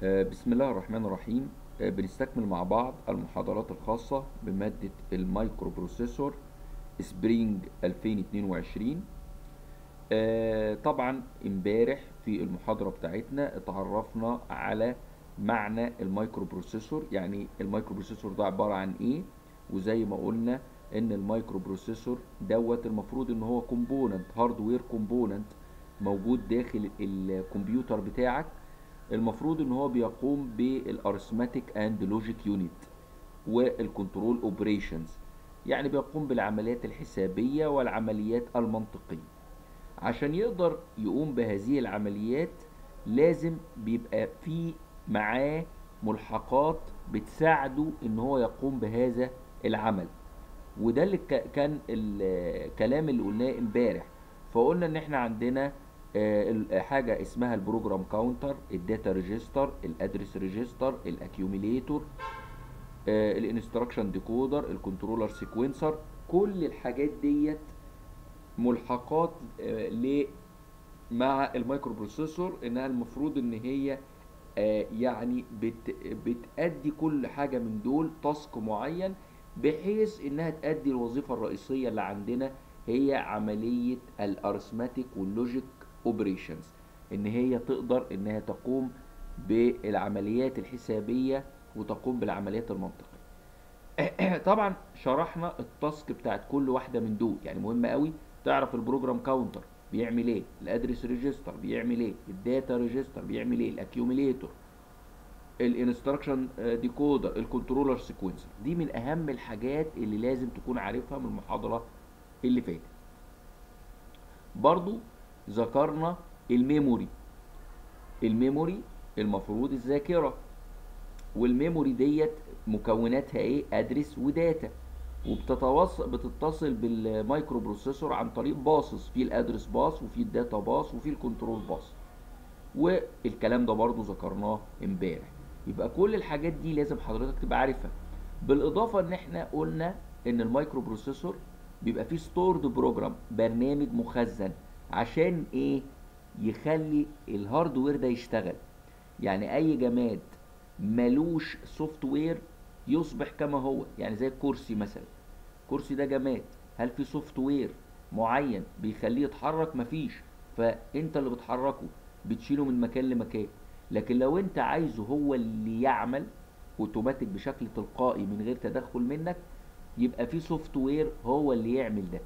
بسم الله الرحمن الرحيم. بنستكمل مع بعض المحاضرات الخاصة بمادة المايكرو بروسيسور سبرينج 2022. طبعا امبارح في المحاضرة بتاعتنا اتعرفنا على معنى المايكرو بروسيسور، يعني المايكرو بروسيسور ده عبارة عن ايه. وزي ما قلنا ان المايكرو بروسيسور دوت المفروض ان هو كومبوننت، هاردوير كومبوننت موجود داخل الكمبيوتر بتاعك. المفروض ان هو بيقوم بالارثماتيك اند لوجيك يونت والكنترول اوبريشنز، يعني بيقوم بالعمليات الحسابية والعمليات المنطقية. عشان يقدر يقوم بهذه العمليات لازم بيبقى في معاه ملحقات بتساعده ان هو يقوم بهذا العمل. وده اللي كان الكلام اللي قلناه امبارح. فقلنا ان احنا عندنا حاجه اسمها البروجرام كاونتر، الداتا ريجستر، الادرس ريجستر، الاكيوميليتور، الانستراكشن ديكودر، الكنترولر سيكوينسر. كل الحاجات ديت ملحقات مع المايكرو بروسيسور، انها المفروض ان هي يعني بتأدي كل حاجة من دول تاسك معين، بحيث انها تأدي الوظيفة الرئيسية اللي عندنا، هي عملية الارثماتيك واللوجيك اوبريشنز، ان هي تقدر انها تقوم بالعمليات الحسابية وتقوم بالعمليات المنطقية. طبعا شرحنا التاسك بتاعت كل واحدة من دول، يعني مهم قوي تعرف البروجرام كاونتر بيعمل ايه، الادرس ريجستر بيعمل ايه، الداتا ريجستر بيعمل ايه، الاكيوميليتور، الانستراكشن ديكودر، الكنترولر سيكوينسر. دي من اهم الحاجات اللي لازم تكون عارفها من المحاضرة اللي فاتت. برضو ذكرنا الميموري. الميموري المفروض الذاكرة، والميموري ديت مكوناتها ايه، ادرس وداتا، بتتصل بالمايكرو بروسيسور عن طريق باصص، في الادرس باص وفي الداتا باص وفي الكنترول باص. والكلام ده برضو ذكرناه امبارح. يبقى كل الحاجات دي لازم حضرتك تبقى عارفها. بالاضافه ان احنا قلنا ان المايكرو بروسيسور بيبقى فيه ستورد بروجرام، برنامج مخزن. عشان ايه؟ يخلي الهاردوير ده يشتغل. يعني اي جماد ملوش سوفت وير يصبح كما هو، يعني زي الكرسي مثلا. الكرسي ده جماد، هل في سوفت وير معين بيخليه يتحرك؟ مفيش. فانت اللي بتحركه، بتشيله من مكان لمكان. لكن لو انت عايزه هو اللي يعمل اوتوماتيك بشكل تلقائي من غير تدخل منك، يبقى في سوفت وير هو اللي يعمل ده.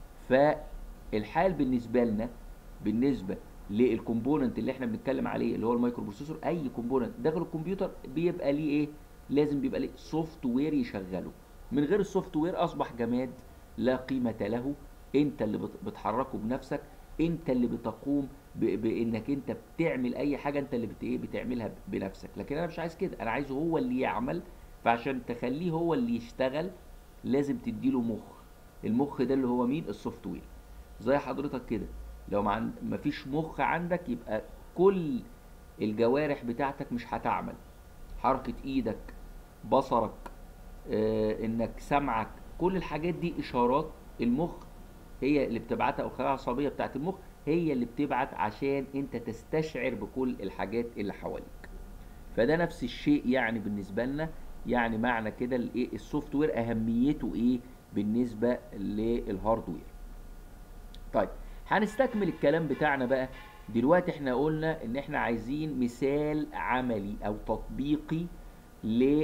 فالحال بالنسبه لنا، بالنسبه للكومبوننت اللي احنا بنتكلم عليه اللي هو المايكرو بروسيسور، اي كومبوننت داخل الكمبيوتر بيبقى ليه ايه؟ لازم بيبقى ليه سوفت وير يشغله. من غير السوفت وير اصبح جماد لا قيمه له. انت اللي بتحركه بنفسك، انت اللي بتقوم بانك انت بتعمل اي حاجه، انت اللي بتعملها بنفسك. لكن انا مش عايز كده، انا عايزه هو اللي يعمل. فعشان تخليه هو اللي يشتغل لازم تديله مخ. المخ ده اللي هو مين؟ السوفت وير. زي حضرتك كده، لو مفيش مخ عندك يبقى كل الجوارح بتاعتك مش هتعمل. حركة ايدك، بصرك، انك سمعك، كل الحاجات دي اشارات المخ هي اللي بتبعتها، او الخلايا العصبية بتاعت المخ هي اللي بتبعت عشان انت تستشعر بكل الحاجات اللي حواليك. فده نفس الشيء يعني بالنسبة لنا. يعني معنى كده الايه، السوفت وير اهميته ايه بالنسبة للهاردوير. طيب هنستكمل الكلام بتاعنا بقى. دلوقتي احنا قلنا ان احنا عايزين مثال عملي او تطبيقي ل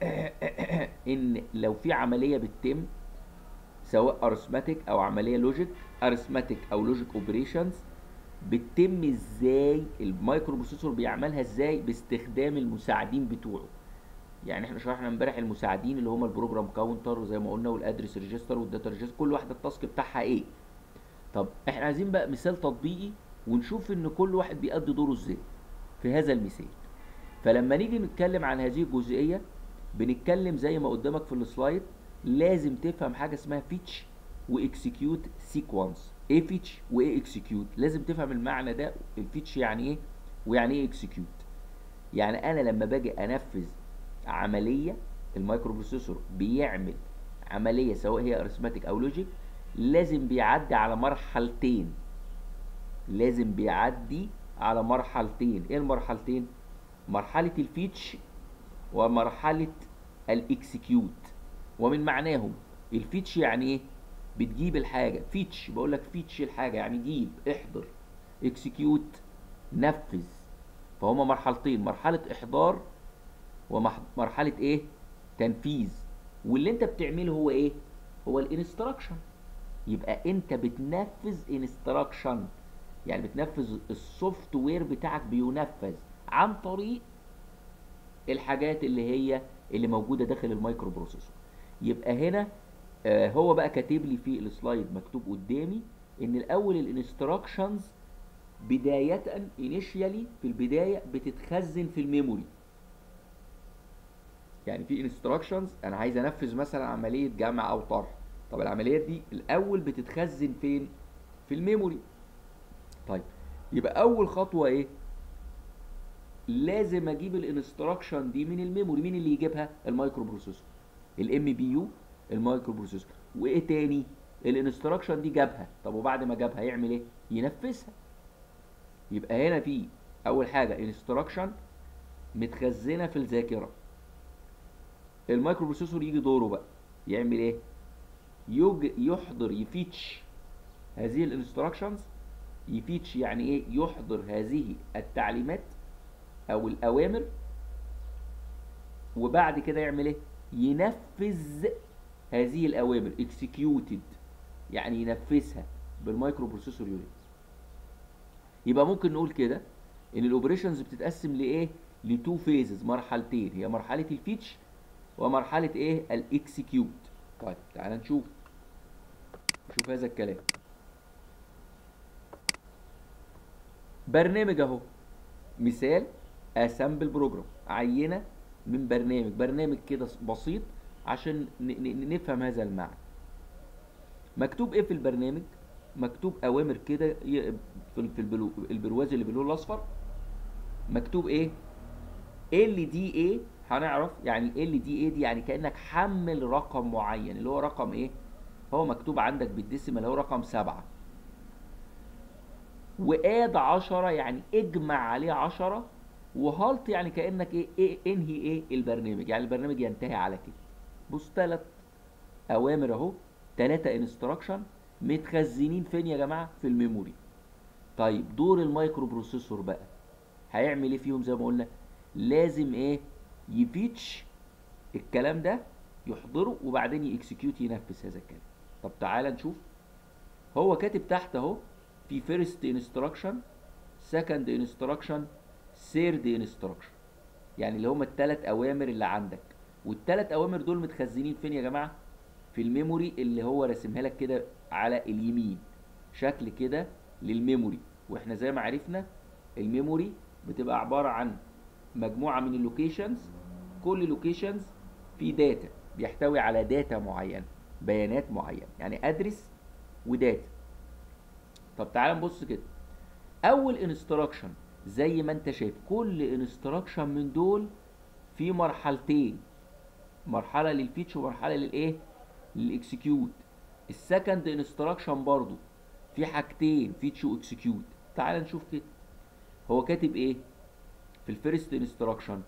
ان لو في عملية بتتم، سواء ارثماتيك او عملية لوجيك، ارثماتيك او لوجيك اوبريشنز، بتتم ازاي، المايكرو بروسيسور بيعملها ازاي باستخدام المساعدين بتوعه. يعني احنا شرحنا امبارح المساعدين اللي هم البروجرام كاونتر وزي ما قلنا، والادرس ريجستر والداتا ريجستر، كل واحده التاسك بتاعها ايه. طب احنا عايزين بقى مثال تطبيقي ونشوف ان كل واحد بيأدي دوره ازاي في هذا المثال. فلما نيجي نتكلم عن هذه الجزئيه، بنتكلم زي ما قدامك في السلايد. لازم تفهم حاجه اسمها فيتش واكسكيوت سيكونس. ايه فيتش وايه اكسكيوت؟ لازم تفهم المعنى ده، الفيتش يعني ايه ويعني ايه اكسكيوت. يعني انا لما باجي انفذ عمليه، المايكرو بروسيسور بيعمل عمليه سواء هي ارثماتيك او لوجيك، لازم بيعدي على مرحلتين. لازم بيعدي على مرحلتين. ايه المرحلتين؟ مرحلة الفيتش ومرحلة الاكسكيوت، ومن معناهم الفيتش يعني ايه؟ بتجيب الحاجة، فيتش بقول لك فيتش الحاجة يعني جيب احضر، اكسكيوت نفذ. فهما مرحلتين، مرحلة احضار ومرحلة ايه؟ تنفيذ. واللي انت بتعمله هو ايه؟ هو الانستراكشن. يبقى انت بتنفذ انستراكشن، يعني بتنفذ السوفت وير بتاعك بينفذ عن طريق الحاجات اللي موجوده داخل المايكرو بروسيسور. يبقى هنا هو بقى كاتب لي في السلايد مكتوب قدامي ان الاول الانستراكشنز بدايه انيشيالي في البدايه بتتخزن في الميموري. يعني في انستراكشنز انا عايز انفذ مثلا عمليه جمع او طرح، طب العمليات دي الاول بتتخزن فين؟ في الميموري. طيب يبقى اول خطوه ايه؟ لازم اجيب الانستراكشن دي من الميموري. مين اللي يجيبها؟ المايكرو بروسيسور، الام بي يو، المايكرو بروسيسور. وايه تاني؟ الانستراكشن دي جابها، طب وبعد ما جابها يعمل ايه؟ ينفذها. يبقى هنا في اول حاجه انستراكشن متخزنه في الذاكره. المايكرو بروسيسور يجي دوره بقى يعمل ايه؟ يحضر، يفيتش هذه الانستراكشنز. يفيتش يعني ايه؟ يحضر هذه التعليمات او الاوامر، وبعد كده يعمل ايه؟ ينفذ هذه الاوامر، executed يعني ينفذها بالمايكرو بروسيسور يونت. يبقى ممكن نقول كده ان الاوبريشنز بتتقسم لايه؟ لتو فيزز، مرحلتين، هي مرحله الفيتش ومرحله ايه؟ الاكسكيوت. طيب تعالى نشوف هذا الكلام. برنامج اهو، مثال اسامبل بروجرام، عينه من برنامج كده بسيط عشان نفهم هذا المعنى. مكتوب ايه في البرنامج؟ مكتوب اوامر كده في البرواز اللي باللون الاصفر. مكتوب ايه؟ ال دي ايه. هنعرف يعني ال دي ايه دي، يعني كانك حمل رقم معين اللي هو رقم ايه؟ هو مكتوب عندك بالديسيمال، هو رقم 7. واد 10 يعني اجمع عليه 10. وهالت يعني كانك ايه انهي ايه البرنامج، يعني البرنامج ينتهي على كده. بص 3 اوامر اهو، 3 انستراكشن متخزنين فين يا جماعه؟ في الميموري. طيب دور المايكرو بروسيسور بقى هيعمل ايه فيهم؟ زي ما قلنا لازم ايه؟ يفيتش الكلام ده، يحضره، وبعدين يكسكيوت، ينفذ هذا الكلام. طب تعالى نشوف. هو كاتب تحت اهو في فيرست انستراكشن، سكند انستراكشن، ثيرد انستراكشن، يعني اللي هم الثلاث اوامر اللي عندك. والثلاث اوامر دول متخزنين فين يا جماعه؟ في الميموري اللي هو راسمها لك كده على اليمين، شكل كده للميموري. واحنا زي ما عرفنا الميموري بتبقى عباره عن مجموعه من اللوكيشنز، كل لوكيشنز فيه داتا، بيحتوي على داتا معينه، بيانات معينه، يعني ادرس وداتا. طب تعال نبص كده. اول انستراكشن زي ما انت شايف كل انستراكشن من دول في مرحلتين، مرحله للفيتش ومرحله للايه؟ للاكسكيوت. السكند انستراكشن برضو في حاجتين، فيتش واكسكيوت. تعال نشوف كده هو كاتب ايه في الفيرست انستراكشن.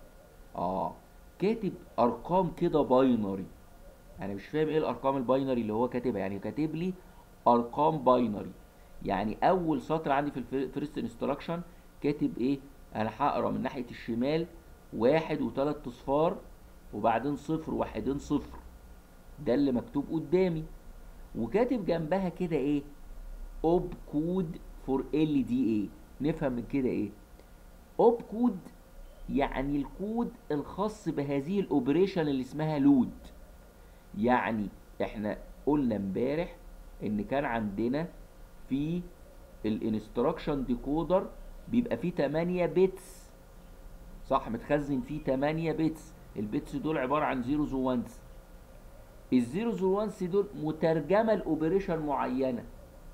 كاتب ارقام كده باينري. انا مش فاهم ايه الارقام الباينري اللي هو كاتبها، يعني كاتب لي ارقام باينري. يعني اول سطر عندي في الفيرست انستراكشن كاتب ايه؟ انا هقرا من ناحيه الشمال 1 و3 اصفار، وبعدين 0 1 0. ده اللي مكتوب قدامي. وكاتب جنبها كده ايه؟ اوب كود فور ال دي اي. نفهم من كده ايه؟ اوب كود يعني الكود الخاص بهذه الاوبريشن اللي اسمها لود. يعني احنا قلنا امبارح ان كان عندنا في الانستراكشن ديكودر بيبقى فيه 8 بيتس، صح؟ متخزن فيه 8 بيتس. البيتس دول عباره عن زيروز وانز. الزيروز وانز دول مترجمه لاوبريشن معينه.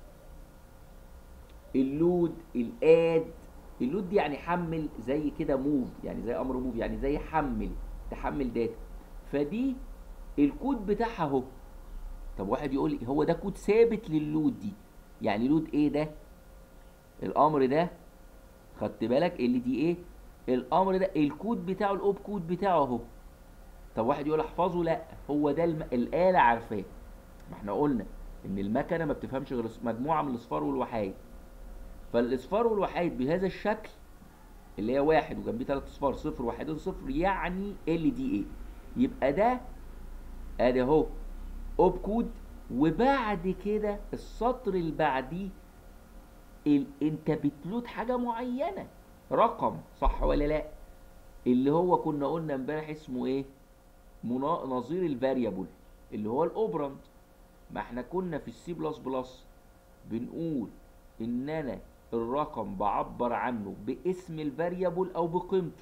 اللود، الاد. اللود دي يعني حمل، زي كده موف، يعني زي امر موف، يعني زي حمل، تحمل داتا. فدي الكود بتاعها اهو. طب واحد يقول لي هو ده كود ثابت للود دي، يعني لود ايه ده؟ الامر ده خدت بالك ال دي ايه الامر ده الكود بتاعه، الاوب كود بتاعه اهو. طب واحد يقول احفظه، لا هو ده الاله عارفاه. ما احنا قلنا ان المكنه ما بتفهمش غير مجموعه من الاصفار والوحايد، فالاصفار والوحايد بهذا الشكل اللي هي واحد وجنبيه ثلاث اصفار، صفر واحدين صفر، يعني ال دي ايه. يبقى ده ادي اهو اوب كود. وبعد كده السطر اللي بعديه انت بتلود حاجه معينه، رقم، صح ولا لا؟ اللي هو كنا قلنا امبارح اسمه ايه؟ نظير الفاريبل اللي هو الاوبرند. ما احنا كنا في السي بلس بلس بنقول ان انا الرقم بعبر عنه باسم الفاريبل او بقيمته،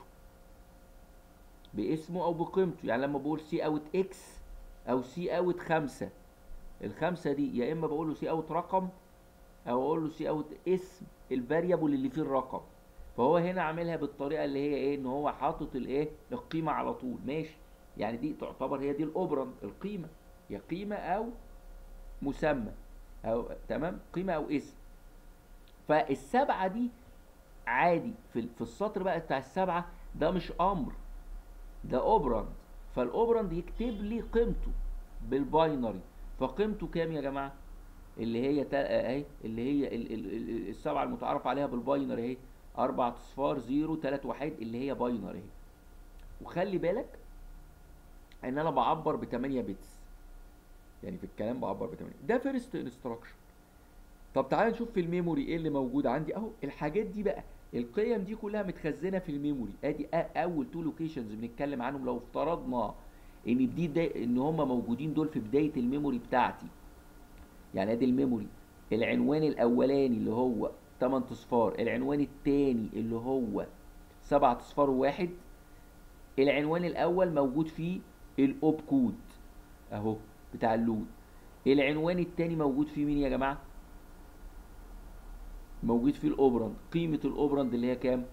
باسمه او بقيمته. يعني لما بقول سي اوت اكس او سي اوت 5، الخمسه دي يا اما بقول له سي اوت رقم او اقول له سي اوت اسم الفاريبل اللي فيه الرقم. فهو هنا عاملها بالطريقه اللي هي ايه، ان هو حاطط الايه، القيمه على طول، ماشي. يعني دي تعتبر هي دي الاوبرند، القيمه، يا قيمه او مسمى، او تمام، قيمه او اسم. فالسبعه دي عادي في السطر بقى بتاع السبعه ده مش امر، ده اوبرند. فالاوبرند يكتب لي قيمته بالباينري. فقيمته كام يا جماعه؟ اللي هي اهي، اللي هي السبعه المتعارف عليها بالباينري اهي، 4 اصفار 0 3 وحيد، اللي هي باينري اهي. وخلي بالك ان انا بعبر ب 8 بيتس، يعني في الكلام بعبر ب 8. ده فيرست انستراكشن. طب تعال نشوف في الميموري ايه اللي موجود عندي اهو. الحاجات دي بقى، القيم دي كلها متخزنه في الميموري. ادي اول تو لوكيشنز بنتكلم عنهم. لو افترضنا ان ان هم موجودين دول في بدايه الميموري بتاعتي، يعني ادي الميموري، العنوان الاولاني اللي هو 8 اصفار، العنوان الثاني اللي هو 7 اصفار وواحد. العنوان الاول موجود فيه الاوب كود اهو بتاع اللود. العنوان الثاني موجود فيه مين يا جماعه؟ موجود فيه الاوبرند. قيمه الاوبرند اللي هي كام؟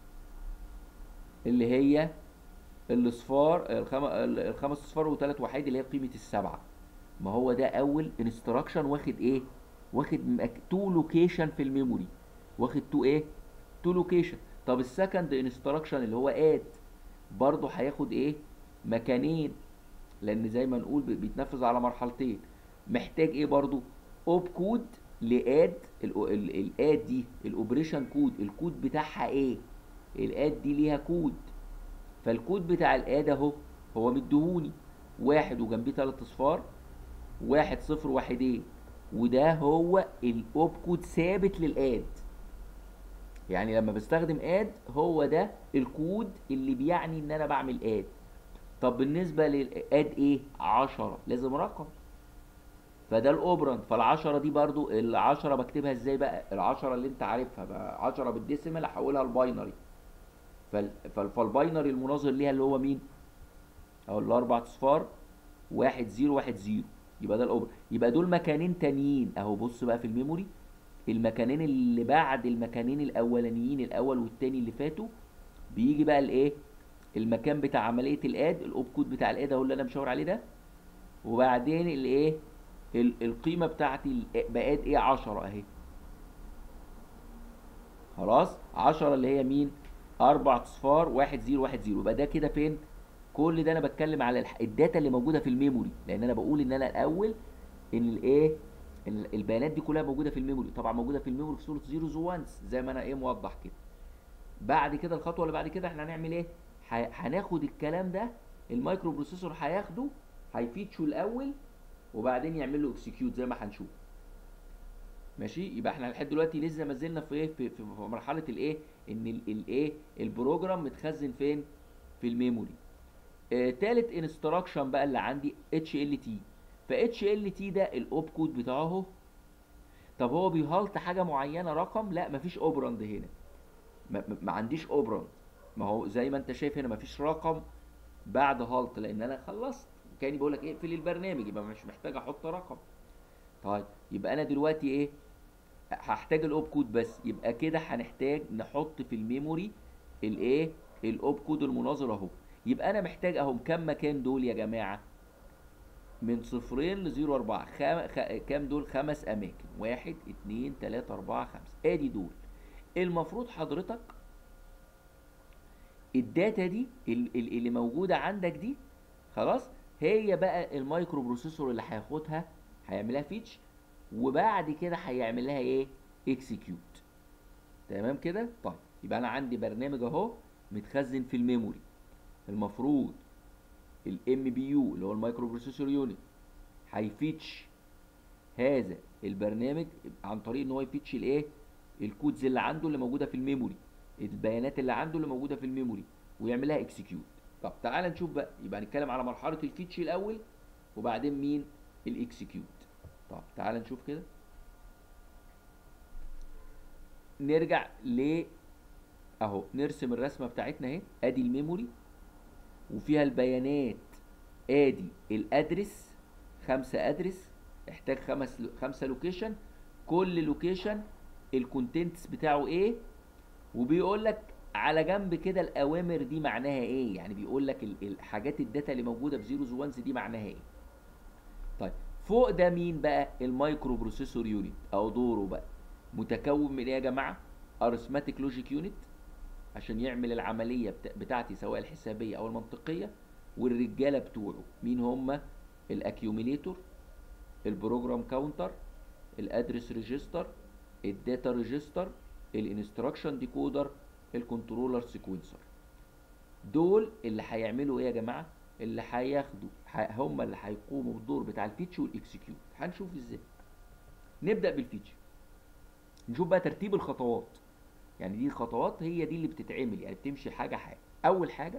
اللي هي الاصفار الخمس اصفار وثلاث وحيد، اللي هي قيمه السبعه. ما هو ده اول انستراكشن واخد ايه؟ واخد تو لوكيشن في الميموري، واخد تو ايه؟ تو لوكيشن. طب السكند انستراكشن اللي هو اد، برضه هياخد ايه؟ مكانين، لان زي ما نقول بيتنفذ على مرحلتين. محتاج ايه برضه؟ اوب كود لاد. الاد دي الاوبريشن كود، الكود بتاعها ايه؟ الاد دي ليها كود. فالكود بتاع الاد اهو، هو مديهوني واحد وجنبيه تلات اصفار، واحد صفر واحدين، وده هو الاوب كود ثابت للاد. يعني لما بستخدم اد هو ده الكود اللي بيعني ان انا بعمل اد. طب بالنسبه للاد ايه؟ 10 لازم رقم، فده الاوبرند. فالعشرة دي برضو، العشرة بكتبها ازاي بقى؟ العشرة اللي انت عارفها بقى 10 بالديسيمال، احولها لباينري. فالباينري المناظر ليها اللي هو مين؟ او الاربع اصفار 1 0 1 0. يبقى ده الاوبر. يبقى دول مكانين تانيين اهو. بص بقى في الميموري، المكانين اللي بعد المكانين الاولانيين، الاول والتاني اللي فاتوا، بيجي بقى الايه؟ المكان بتاع عمليه الاد، الاوب كود بتاع الاد اهو اللي انا مشاور عليه ده. وبعدين الايه؟ القيمه بتاعتي بقت ايه؟ 10 اهي. خلاص، 10 اللي هي مين؟ 4 اصفار 1 0 1 0. يبقى ده كده فين؟ كل ده انا بتكلم على الداتا اللي موجوده في الميموري، لان انا بقول ان انا الاول ان الايه، البيانات دي كلها موجوده في الميموري. طبعا موجوده في الميموري في صوره زيروز وانز زي ما انا ايه موضح كده. بعد كده الخطوه اللي بعد كده احنا هنعمل ايه؟ هناخد الكلام ده، المايكرو بروسيسور هياخده، هيفيتشو الاول وبعدين يعمل له اكسكيوت زي ما هنشوف. ماشي. يبقى احنا لحد دلوقتي لسه ما زلنا في ايه؟ في مرحله الايه؟ ان الايه، البروجرام متخزن فين؟ في الميموري. تالت انستراكشن بقى اللي عندي اتش ال تي. فاتش ال تي ده الاوب كود بتاعه اهو. طب هو بيهالت حاجه معينه رقم؟ لا، مفيش اوبراند هنا، ما عنديش اوبراند. ما هو زي ما انت شايف هنا مفيش رقم بعد هالت، لان انا خلصت. كاني بقول لك اقفل البرنامج، يبقى مش محتاج احط رقم. طيب يبقى انا دلوقتي ايه؟ هحتاج الاوب كود بس. يبقى كده هنحتاج نحط في الميموري الايه؟ الاوب كود المناظر اهو. يبقى انا محتاج اهم كام مكان دول يا جماعه؟ من صفرين لزيرو اربعة. كام دول؟ 5 اماكن. 1 2 3 4 5. ادي دول. المفروض حضرتك الداتا دي اللي موجوده عندك دي خلاص، هي بقى المايكرو بروسيسور اللي هياخدها، هيعملها فيتش، وبعد كده هيعمل لها ايه؟ اكسكيوت. تمام كده؟ طيب يبقى انا عندي برنامج اهو متخزن في الميموري. المفروض الام بي يو اللي هو المايكرو بروسيسور يونت هيفيتش هذا البرنامج عن طريق ان هو يفيتش الايه؟ الكودز اللي عنده اللي موجوده في الميموري، البيانات اللي عنده اللي موجوده في الميموري، ويعملها اكسكيوت. طب تعالى نشوف بقى، يبقى هنتكلم على مرحله الفيتش الاول وبعدين مين؟ الاكسكيوت. طب تعالى نشوف كده، نرجع اهو نرسم الرسمه بتاعتنا اهي. ادي الميموري وفيها البيانات، ادي الادرس، 5 ادرس، احتاج 5 لوكيشن، كل لوكيشن الكونتنتس بتاعه ايه، وبيقول لك على جنب كده الاوامر دي معناها ايه، يعني بيقول لك الحاجات الداتا اللي موجوده في زيروز وانز دي معناها ايه. طيب فوق ده مين بقى؟ المايكرو بروسيسور يونت، او دوره بقى متكون من ايه يا جماعه؟ ارثماتيك لوجيك يونت عشان يعمل العمليه بتاعتي سواء الحسابيه او المنطقيه، والرجاله بتوعه مين هم؟ الاكيوميليتور، البروجرام كاونتر، الادرس ريجستر، الداتا ريجستر، الانستراكشن ديكودر، الكنترولر سيكونسر. دول اللي هيعملوا ايه يا جماعه؟ اللي هياخدوا هم اللي هيقوموا بالدور بتاع الفيتش والاكسكيوت. هنشوف ازاي. نبدا بالفيتش، نشوف بقى ترتيب الخطوات. يعني دي الخطوات هي دي اللي بتتعمل، يعني بتمشي حاجه حاجه. اول حاجه،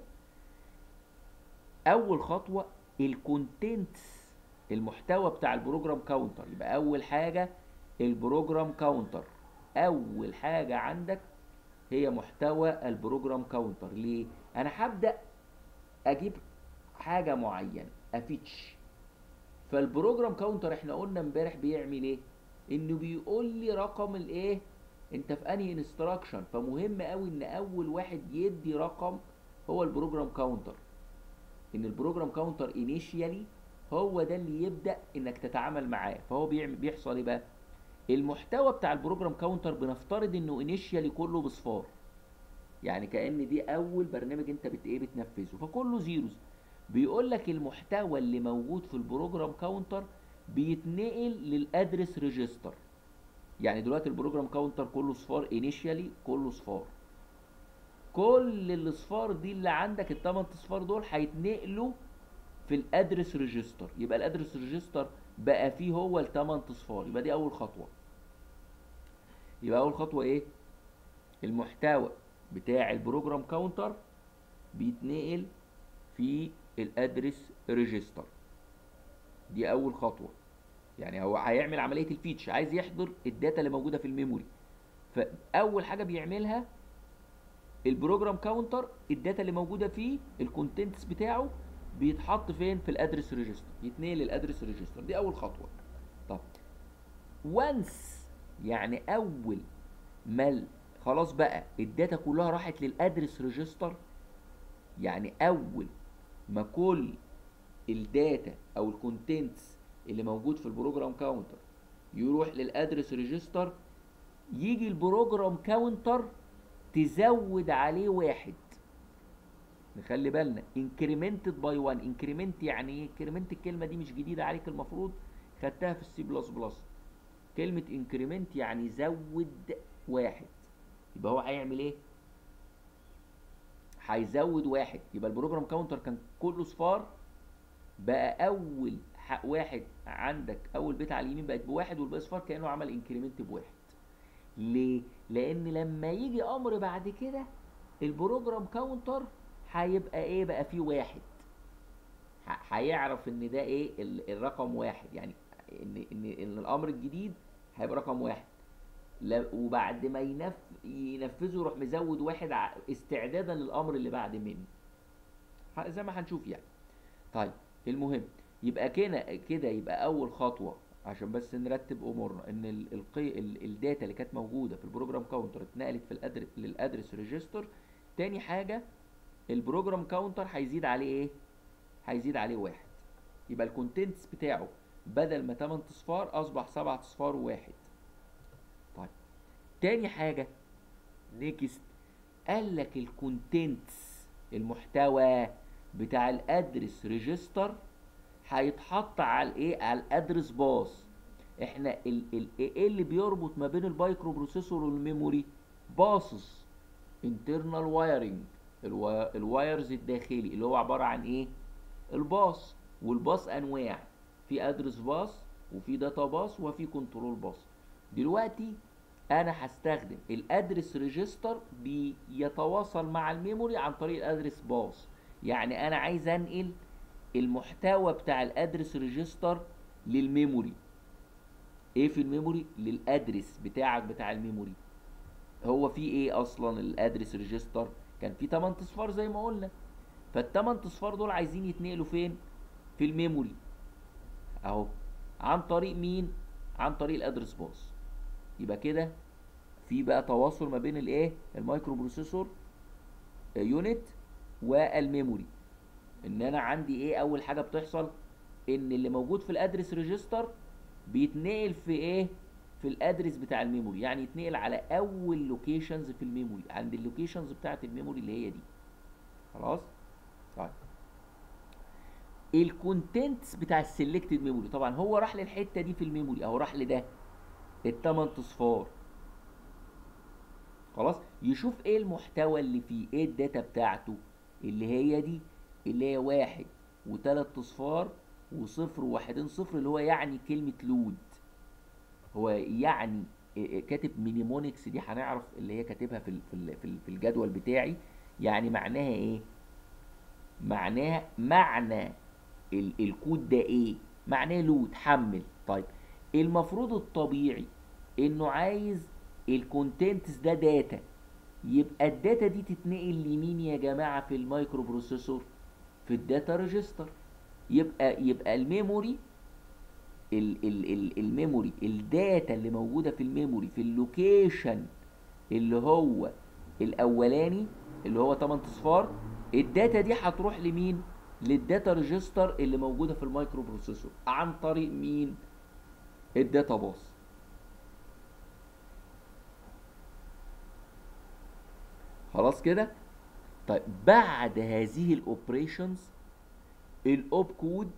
اول خطوه الكونتنتس، المحتوى بتاع البروجرام كاونتر. يبقى اول حاجه البروجرام كاونتر، اول حاجه عندك هي محتوى البروجرام كاونتر. ليه؟ انا هبدا اجيب حاجه معينه افيتش. فالبروجرام كاونتر احنا قلنا امبارح بيعمل ايه؟ انه بيقول لي رقم الايه، انت في انهي انستراكشن. فمهم قوي ان اول واحد يدي رقم هو البروجرام كاونتر، ان البروجرام كاونتر انيشيالي هو ده اللي يبدا انك تتعامل معاه. فهو بيحصل ايه بقى؟ المحتوى بتاع البروجرام كاونتر بنفترض انه انيشيالي كله بصفار، يعني كأن دي اول برنامج انت بتنفذه، فكله زيروز. بيقول لك المحتوى اللي موجود في البروجرام كاونتر بيتنقل للادرس ريجستر. يعني دلوقتي البروجرام كاونتر كله صفار، انيشيالي كله صفار. كل الاصفار دي اللي عندك، الثمان اصفار دول هيتنقلوا في الادرس ريجستر. يبقى الادرس ريجستر بقى فيه هو الثمان اصفار. يبقى دي اول خطوه. يبقى اول خطوه ايه؟ المحتوى بتاع البروجرام كاونتر بيتنقل في الادرس ريجستر. دي اول خطوه. يعني هو هيعمل عمليه الفيتش، عايز يحضر الداتا اللي موجوده في الميموري. فاول حاجه بيعملها البروجرام كاونتر، الداتا اللي موجوده فيه الكونتنتس بتاعه بيتحط فين؟ في الادرس ريجستر، يتنقل للادرس ريجستر. دي اول خطوه. طب وانس، يعني اول ما خلاص بقى الداتا كلها راحت للادرس ريجستر، يعني اول ما كل الداتا او الكونتنتس اللي موجود في البروجرام كاونتر يروح للادرس ريجستر، يجي البروجرام كاونتر تزود عليه واحد. نخلي بالنا incremented by 1. increment يعني ايه؟ increment الكلمه دي مش جديده عليك، المفروض خدتها في السي بلس بلس. كلمه increment يعني زود واحد. يبقى هو هيعمل ايه؟ هيزود واحد. يبقى البروجرام كاونتر كان كله صفار، بقى اول واحد عندك، اول بيت على اليمين بقت بواحد والباقي صفار، كانه عمل انكريمنت بواحد. ليه؟ لان لما يجي امر بعد كده البروجرام كاونتر هيبقى ايه؟ بقى فيه واحد. هيعرف ان ده ايه؟ الرقم واحد، يعني ان الامر الجديد هيبقى رقم واحد. وبعد ما ينفذه يروح مزود واحد استعدادا للامر اللي بعد منه، زي ما هنشوف يعني. طيب المهم، يبقى كده يبقى اول خطوه عشان بس نرتب امورنا، ان الداتا اللي كانت موجوده في البروجرام كاونتر اتنقلت في للادرس ريجستر. تاني حاجه البروجرام كاونتر هيزيد عليه ايه؟ هيزيد عليه واحد. يبقى الكونتنتس بتاعه بدل ما 8 اصفار اصبح 7 اصفار وواحد. طيب تاني حاجه نيكست، قال لك الكونتنتس المحتوى بتاع الادرس ريجستر هيتحط على الايه، على الادرس باص. احنا ايه اللي بيربط ما بين المايكرو بروسيسور والميموري؟ باصص، internal wiring، الوايرز الداخلي اللي هو عباره عن ايه؟ الباص. والباص انواع، في ادرس باص وفي داتا باص وفي كنترول باص. دلوقتي انا هستخدم الادرس ريجستر بيتواصل مع الميموري عن طريق الادرس باص. يعني انا عايز انقل المحتوى بتاع الادرس ريجستر للميموري. ايه في الميموري؟ للادرس بتاعك بتاع الميموري. هو في ايه اصلا الادرس ريجستر؟ كان في 8 اصفار زي ما قلنا، فال8 اصفار دول عايزين يتنقلوا فين؟ في الميموري اهو. عن طريق مين؟ عن طريق الادرس باص. يبقى كده في بقى تواصل ما بين الايه، المايكرو بروسيسور يونت والميموري. ان انا عندي ايه اول حاجه بتحصل؟ ان اللي موجود في الادرس ريجستر بيتنقل في ايه، في الادرس بتاع الميموري. يعني يتنقل على اول لوكيشنز في الميموري، عند اللوكيشنز بتاعه الميموري اللي هي دي. خلاص. طيب الكونتنتس بتاع السلكتد ميموري، طبعا هو راح للحته دي في الميموري اهو، راح لده الثمان اصفار. خلاص، يشوف ايه المحتوى اللي فيه، ايه الداتا بتاعته اللي هي دي، اللي هي 1 و3 اصفار وصفر وواحدين صفر، اللي هو يعني كلمة لود. هو يعني كاتب مينيمونكس دي، هنعرف اللي هي كاتبها في الجدول بتاعي. يعني معناها ايه؟ معناها معنى الكود ده ايه؟ معناه لود، حمل. طيب المفروض الطبيعي انه عايز الكونتنتس ده داتا، يبقى الداتا دي تتنقل لمين يا جماعه في المايكرو بروسيسور؟ في الداتا ريجستر. يبقى الميموري، الميموري الداتا اللي موجوده في الميموري في اللوكيشن اللي هو الاولاني اللي هو 8 اصفار، الداتا دي هتروح لمين؟ للداتا ريجستر اللي موجوده في المايكرو بروسيسور عن طريق مين؟ الداتا باص. خلاص كده. طيب بعد هذه الاوبريشنز، الاوب كود،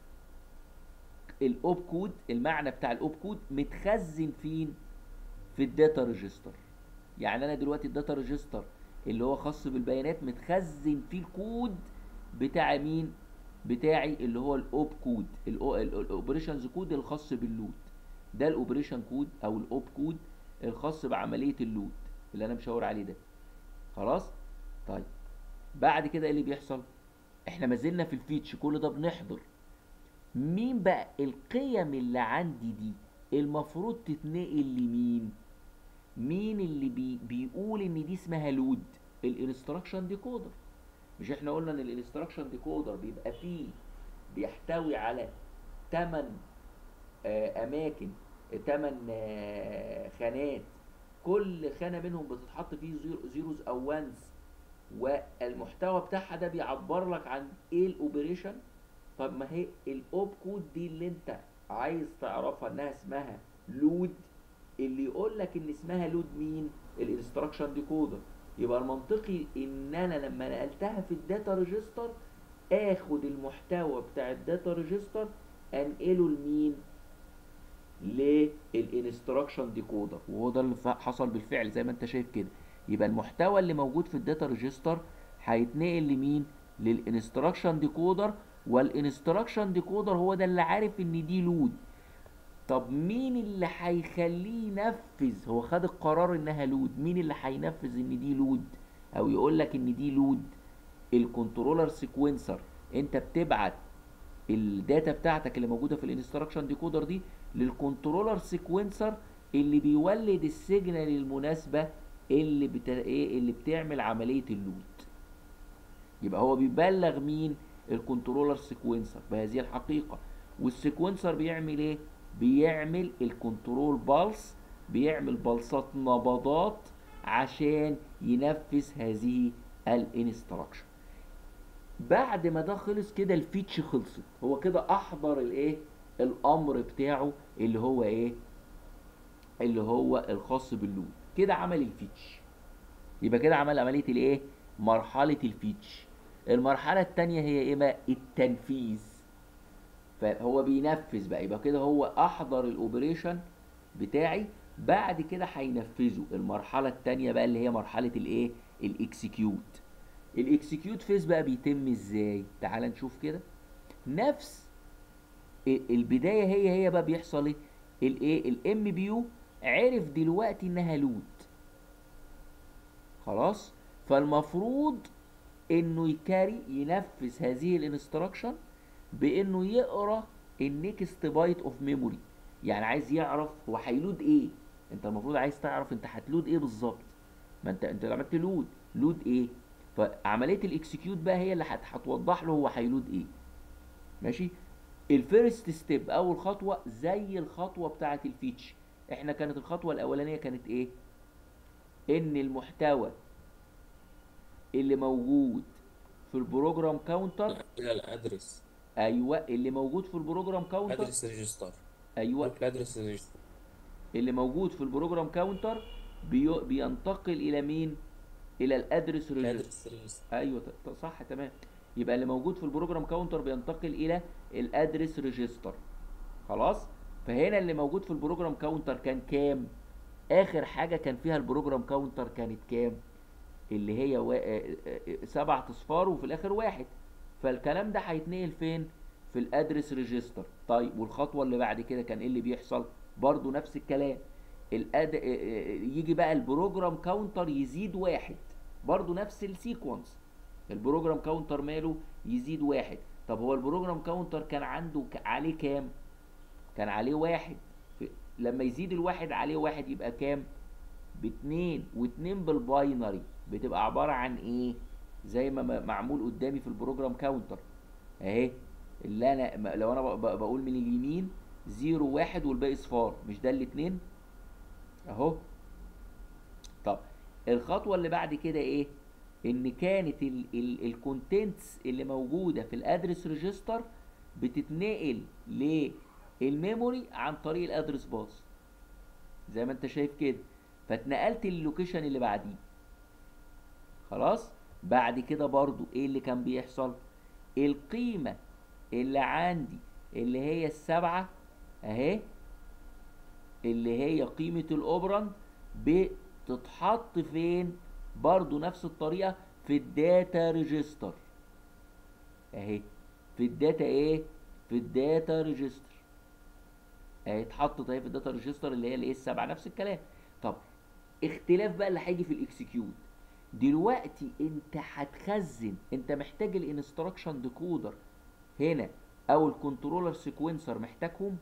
الاوب كود المعنى بتاع الاوب كود متخزن فين؟ في الداتا ريجستر. يعني انا دلوقتي الداتا ريجستر اللي هو خاص بالبيانات متخزن فيه الكود بتاع مين؟ بتاعي اللي هو الاوب كود، الاوبريشنز كود الخاص باللود. ده الاوبريشن كود او الاوب كود الخاص بعمليه اللود اللي انا مشاور عليه ده. خلاص. طيب بعد كده ايه اللي بيحصل؟ احنا ما زلنا في الفيتش، كل ده بنحضر. مين بقى القيم اللي عندي دي المفروض تتنقل لمين؟ مين اللي بيقول ان دي اسمها لود؟ الانستراكشن ديكودر. مش احنا قلنا ان الانستراكشن ديكودر بيبقى فيه، بيحتوي على 8 اماكن، 8 خانات، كل خانه منهم بتتحط فيه زيروز او وانز، والمحتوى بتاعها ده بيعبر لك عن ايه الاوبريشن. طب ما هي الاوب كود دي اللي انت عايز تعرفها انها اسمها لود، اللي يقول لك ان اسمها لود مين؟ الانستراكشن ديكودر. يبقى المنطقي ان انا لما نقلتها في الداتا ريجستر اخد المحتوى بتاع الداتا ريجستر انقله لمين؟ للانستراكشن ديكودر. وهو ده اللي حصل بالفعل زي ما انت شايف كده. يبقى المحتوى اللي موجود في الداتا ريجستر هيتنقل لمين؟ للانستراكشن ديكودر، والانستراكشن ديكودر هو ده اللي عارف ان دي لود. طب مين اللي هيخليه ينفذ؟ هو خد القرار انها لود، مين اللي هينفذ ان دي لود او يقول لك ان دي لود؟ الكنترولر سيكوينسر. انت بتبعت الداتا بتاعتك اللي موجوده في الانستراكشن ديكودر دي للكنترولر سيكوينسر اللي بيولد السيجنال المناسبه اللي بتعمل عمليه اللود. يبقى هو بيبلغ مين؟ الكنترولر سيكوينسر بهذه الحقيقه. والسيكوينسر بيعمل ايه؟ بيعمل الكنترول بالس، بيعمل بلصات نبضات عشان ينفذ هذه الانستراكشن. بعد ما ده خلص كده الفيتش خلصت، هو كده احضر الايه؟ الامر بتاعه اللي هو ايه؟ اللي هو الخاص باللود. كده عمل الفيتش. يبقى كده عمل عمليه الايه؟ مرحله الفيتش. المرحله الثانيه هي ايه بقى؟ التنفيذ. فهو بينفذ بقى، يبقى كده هو احضر الاوبريشن بتاعي، بعد كده هينفذه. المرحله الثانيه بقى اللي هي مرحله الايه؟ الاكسكيوت. الاكسكيوت فيز بقى بيتم ازاي؟ تعال نشوف كده. نفس البدايه هي بقى بيحصل ايه؟ الايه؟ الام بي يو عرف دلوقتي انها لود، خلاص. فالمفروض انه ينفذ هذه الانستراكشن بانه يقرا النكست بايت اوف ميموري. يعني عايز يعرف هو هيلود ايه. انت المفروض عايز تعرف انت هتلود ايه بالظبط. ما انت عملت لود ايه. فعمليه الاكسكيوت بقى هي اللي هتوضح له هو هيلود ايه. ماشي. الفيرست ستيب، اول خطوه زي الخطوه بتاعه الفيتش. احنا كانت الخطوه الاولانيه كانت ايه؟ ان المحتوى اللي موجود في البروجرام كاونتر، الى الادرس، ايوه اللي موجود في البروجرام كاونتر، ادرس ريجستر، ايوه روح لادرس ريجستر. اللي موجود في البروجرام كاونتر بينتقل الى مين؟ الى الادرس ريجستر. لادرس ريجستر. ايوه صح تمام. يبقى اللي موجود في البروجرام كاونتر بينتقل الى الادرس ريجستر، خلاص. فهنا اللي موجود في البروجرام كاونتر كان كام؟ اخر حاجه كان فيها البروجرام كاونتر كانت كام؟ اللي هي 7 اصفار وفي الاخر واحد. فالكلام ده هيتنقل فين؟ في الادرس ريجستر. طيب والخطوه اللي بعد كده كان ايه اللي بيحصل؟ برضو نفس الكلام. يجي بقى البروجرام كاونتر يزيد واحد، برضو نفس السيكونس. البروجرام كاونتر ماله؟ يزيد واحد. طب هو البروجرام كاونتر كان عنده عليه كام؟ كان عليه واحد. لما يزيد الواحد عليه واحد يبقى كام؟ باتنين، واتنين بالباينري بتبقى عبارة عن ايه؟ زي ما معمول قدامي في البروجرام كاونتر اهي. اللي انا لو انا بقول من اليمين 0 1 والباقي صفار، مش ده الاتنين اهو. طب الخطوة اللي بعد كده ايه؟ ان كانت الكونتنتس اللي موجودة في الادرس ريجستر بتتنقل للميموري عن طريق الادرس باص زي ما انت شايف كده. فاتنقلت للوكيشن اللي بعديه، خلاص. بعد كده برضو ايه اللي كان بيحصل؟ القيمة اللي عندي اللي هي السبعة اهي، اللي هي قيمة الاوبرند، بتتحط فين؟ برضو نفس الطريقة في الداتا ريجستر اهي. في الداتا ايه؟ في الداتا ريجستر اهي، اتحطت اهي في الداتا ريجستر اللي هي الايه؟ السبعة. نفس الكلام. طب اختلاف بقى اللي هيجي في الاكسكيوت. دلوقتي انت هتخزن، انت محتاج الانستراكشن ديكودر هنا او الكنترولر سيكونسر محتاجهم؟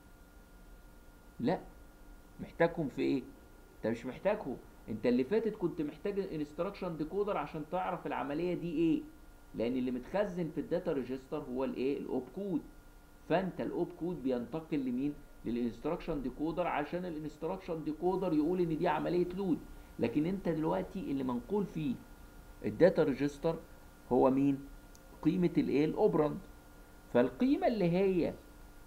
لا. محتاجهم في ايه؟ انت مش محتاجهم. انت اللي فاتت كنت محتاج الانستراكشن ديكودر عشان تعرف العمليه دي ايه، لان اللي متخزن في الداتا ريجستر هو الايه؟ الاوب كود. فانت الاوب كود بينتقل لمين؟ للانستراكشن ديكودر عشان الانستراكشن ديكودر يقول ان دي عمليه لود. لكن انت دلوقتي اللي منقول فيه الداتا ريجستر هو مين؟ قيمه الايه؟ الاوبرند. فالقيمه اللي هي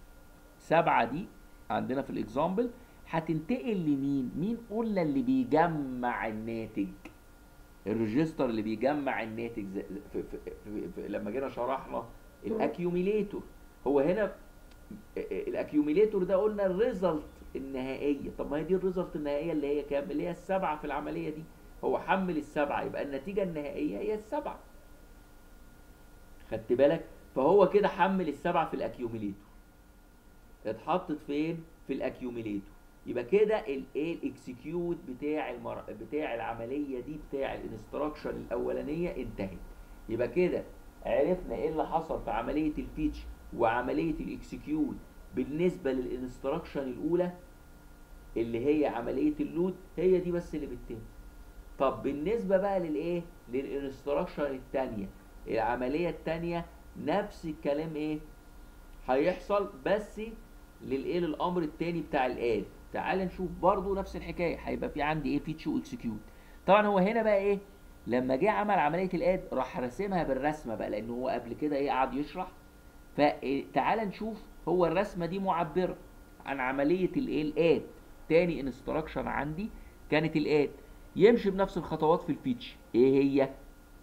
7 دي عندنا في الاكزامبل هتنتقل لمين؟ مين قلنا اللي بيجمع الناتج؟ الريجستر اللي بيجمع الناتج لما جينا شرحنا الاكيوميليتور. هو هنا الاكيوميليتور ده قلنا الريزلت النهائيه. طب ما هي دي الريزلت النهائيه اللي هي كام؟ اللي هي السبعه في العمليه دي. هو حمل السبعه، يبقى النتيجه النهائيه هي السبعه. خدت بالك؟ فهو كده حمل السبعه في الاكيوميليتور، اتحطت فين؟ في الاكيوميليتور. يبقى كده الايه؟ الاكسكيوت بتاع العمليه دي، بتاع الانستراكشن الاولانيه انتهت. يبقى كده عرفنا ايه اللي حصل في عمليه الفيتش وعمليه الاكسكيوت بالنسبه للانستراكشن الاولى اللي هي عمليه اللود، هي دي بس اللي بتتم. طب بالنسبه بقى للايه؟ للانستراكشن الثانيه، العمليه الثانيه نفس الكلام ايه هيحصل، بس للايه؟ للامر الثاني بتاع الاد. تعال نشوف برضو نفس الحكايه. هيبقى في عندي ايه؟ فيتش واكسكيوت. طبعا هو هنا بقى ايه؟ لما جه عمل عمليه الاد راح راسمها بالرسمه بقى، لان هو قبل كده ايه؟ قعد يشرح. فتعال نشوف هو الرسمه دي معبره عن عمليه الايه؟ الاد. تاني انستراكشن عندي كانت الاد، يمشي بنفس الخطوات في الفيتش. ايه هي؟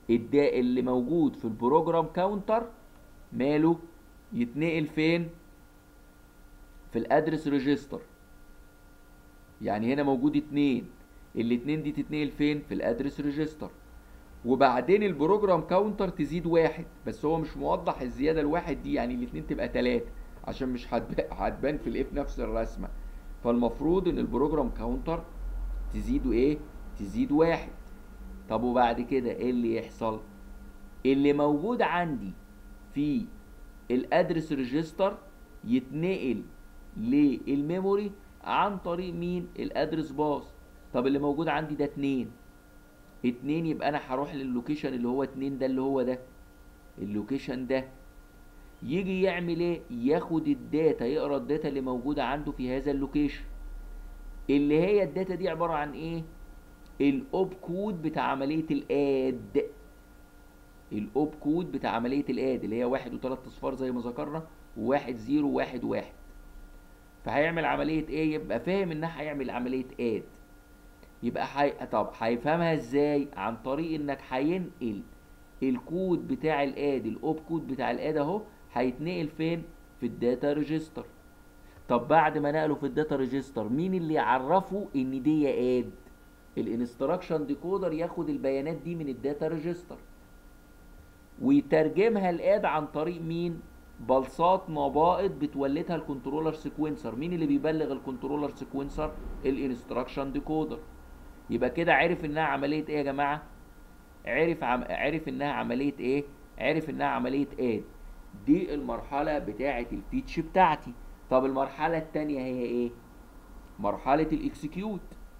اللي موجود في البروجرام كاونتر ماله يتنقل فين؟ في الادرس ريجستر. يعني هنا موجود 2، الاتنين دي تتنقل فين؟ في الادرس ريجستر. وبعدين البروجرام كاونتر تزيد 1، بس هو مش موضح الزياده الواحد دي، يعني الاتنين تبقى 3 عشان مش هتبان في الاف نفس الرسمه. فالمفروض ان البروجرام كاونتر تزيده ايه؟ تزيد 1. طب وبعد كده ايه اللي يحصل؟ اللي موجود عندي في الادرس ريجستر يتنقل للميموري عن طريق مين؟ الادرس باص. طب اللي موجود عندي ده 2 يبقى انا هروح لللوكيشن اللي هو 2 ده، اللي هو ده اللوكيشن ده. يجي يعمل ايه؟ ياخد الداتا، يقرا الداتا اللي موجوده عنده في هذا اللوكيشن، اللي هي الداتا دي عباره عن ايه؟ الاوب كود بتاع عمليه الاد. الاوب كود بتاع عمليه الاد اللي هي 1 و3 اصفار زي ما ذكرنا، و1 0 1 1. فهيعمل عمليه ايه؟ يبقى فاهم انها هيعمل عمليه اد. يبقى طب هيفهمها ازاي؟ عن طريق انك هينقل الكود بتاع الاد، الاوب كود بتاع الاد اهو، هيتنقل فين؟ في الداتا ريجستر. طب بعد ما نقله في الداتا ريجستر، مين اللي يعرفه ان دي اد؟ الانستراكشن ديكودر ياخد البيانات دي من الداتا ريجستر ويترجمها الاد عن طريق مين؟ بلصات نبائط بتولدها الكنترولر سيكونسر. مين اللي بيبلغ الكنترولر سيكونسر؟ الانستراكشن ديكودر. يبقى كده عرف انها عمليه ايه يا جماعه؟ عرف انها عمليه ايه؟ عرف انها عمليه اد. دي المرحله بتاعه التيتش بتاعتي. طب المرحله الثانيه هي ايه؟ مرحله الاكسكيوت.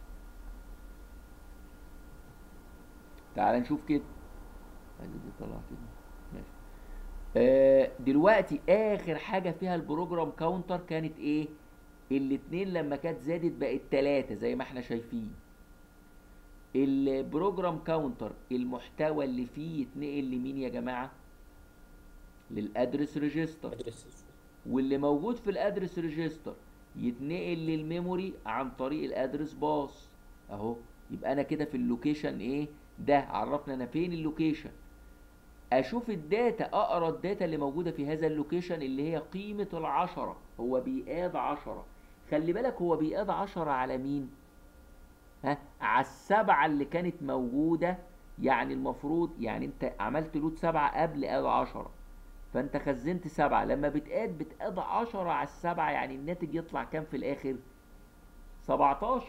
تعال نشوف كده. دي طلع كده ماشي. دلوقتي اخر حاجه فيها البروجرام كاونتر كانت ايه؟ الاتنين لما كانت زادت بقت 3 زي ما احنا شايفين. البروجرام كاونتر المحتوى اللي فيه يتنقل لمين يا جماعه؟ للادرس ريجستر. واللي موجود في الادرس ريجستر يتنقل للميموري عن طريق الادرس باص اهو. يبقى انا كده في اللوكيشن ايه ده؟ عرفنا انا فين اللوكيشن. اشوف الداتا، اقرا الداتا اللي موجوده في هذا اللوكيشن اللي هي قيمه ال10. هو بيقاد 10. خلي بالك هو بيقاد 10 على مين؟ على ال7 اللي كانت موجوده. يعني المفروض يعني انت عملت لود 7 قبل اد 10، فانت خزنت 7. لما بتقاد 10 على ال7، يعني الناتج يطلع كام في الاخر؟ 17.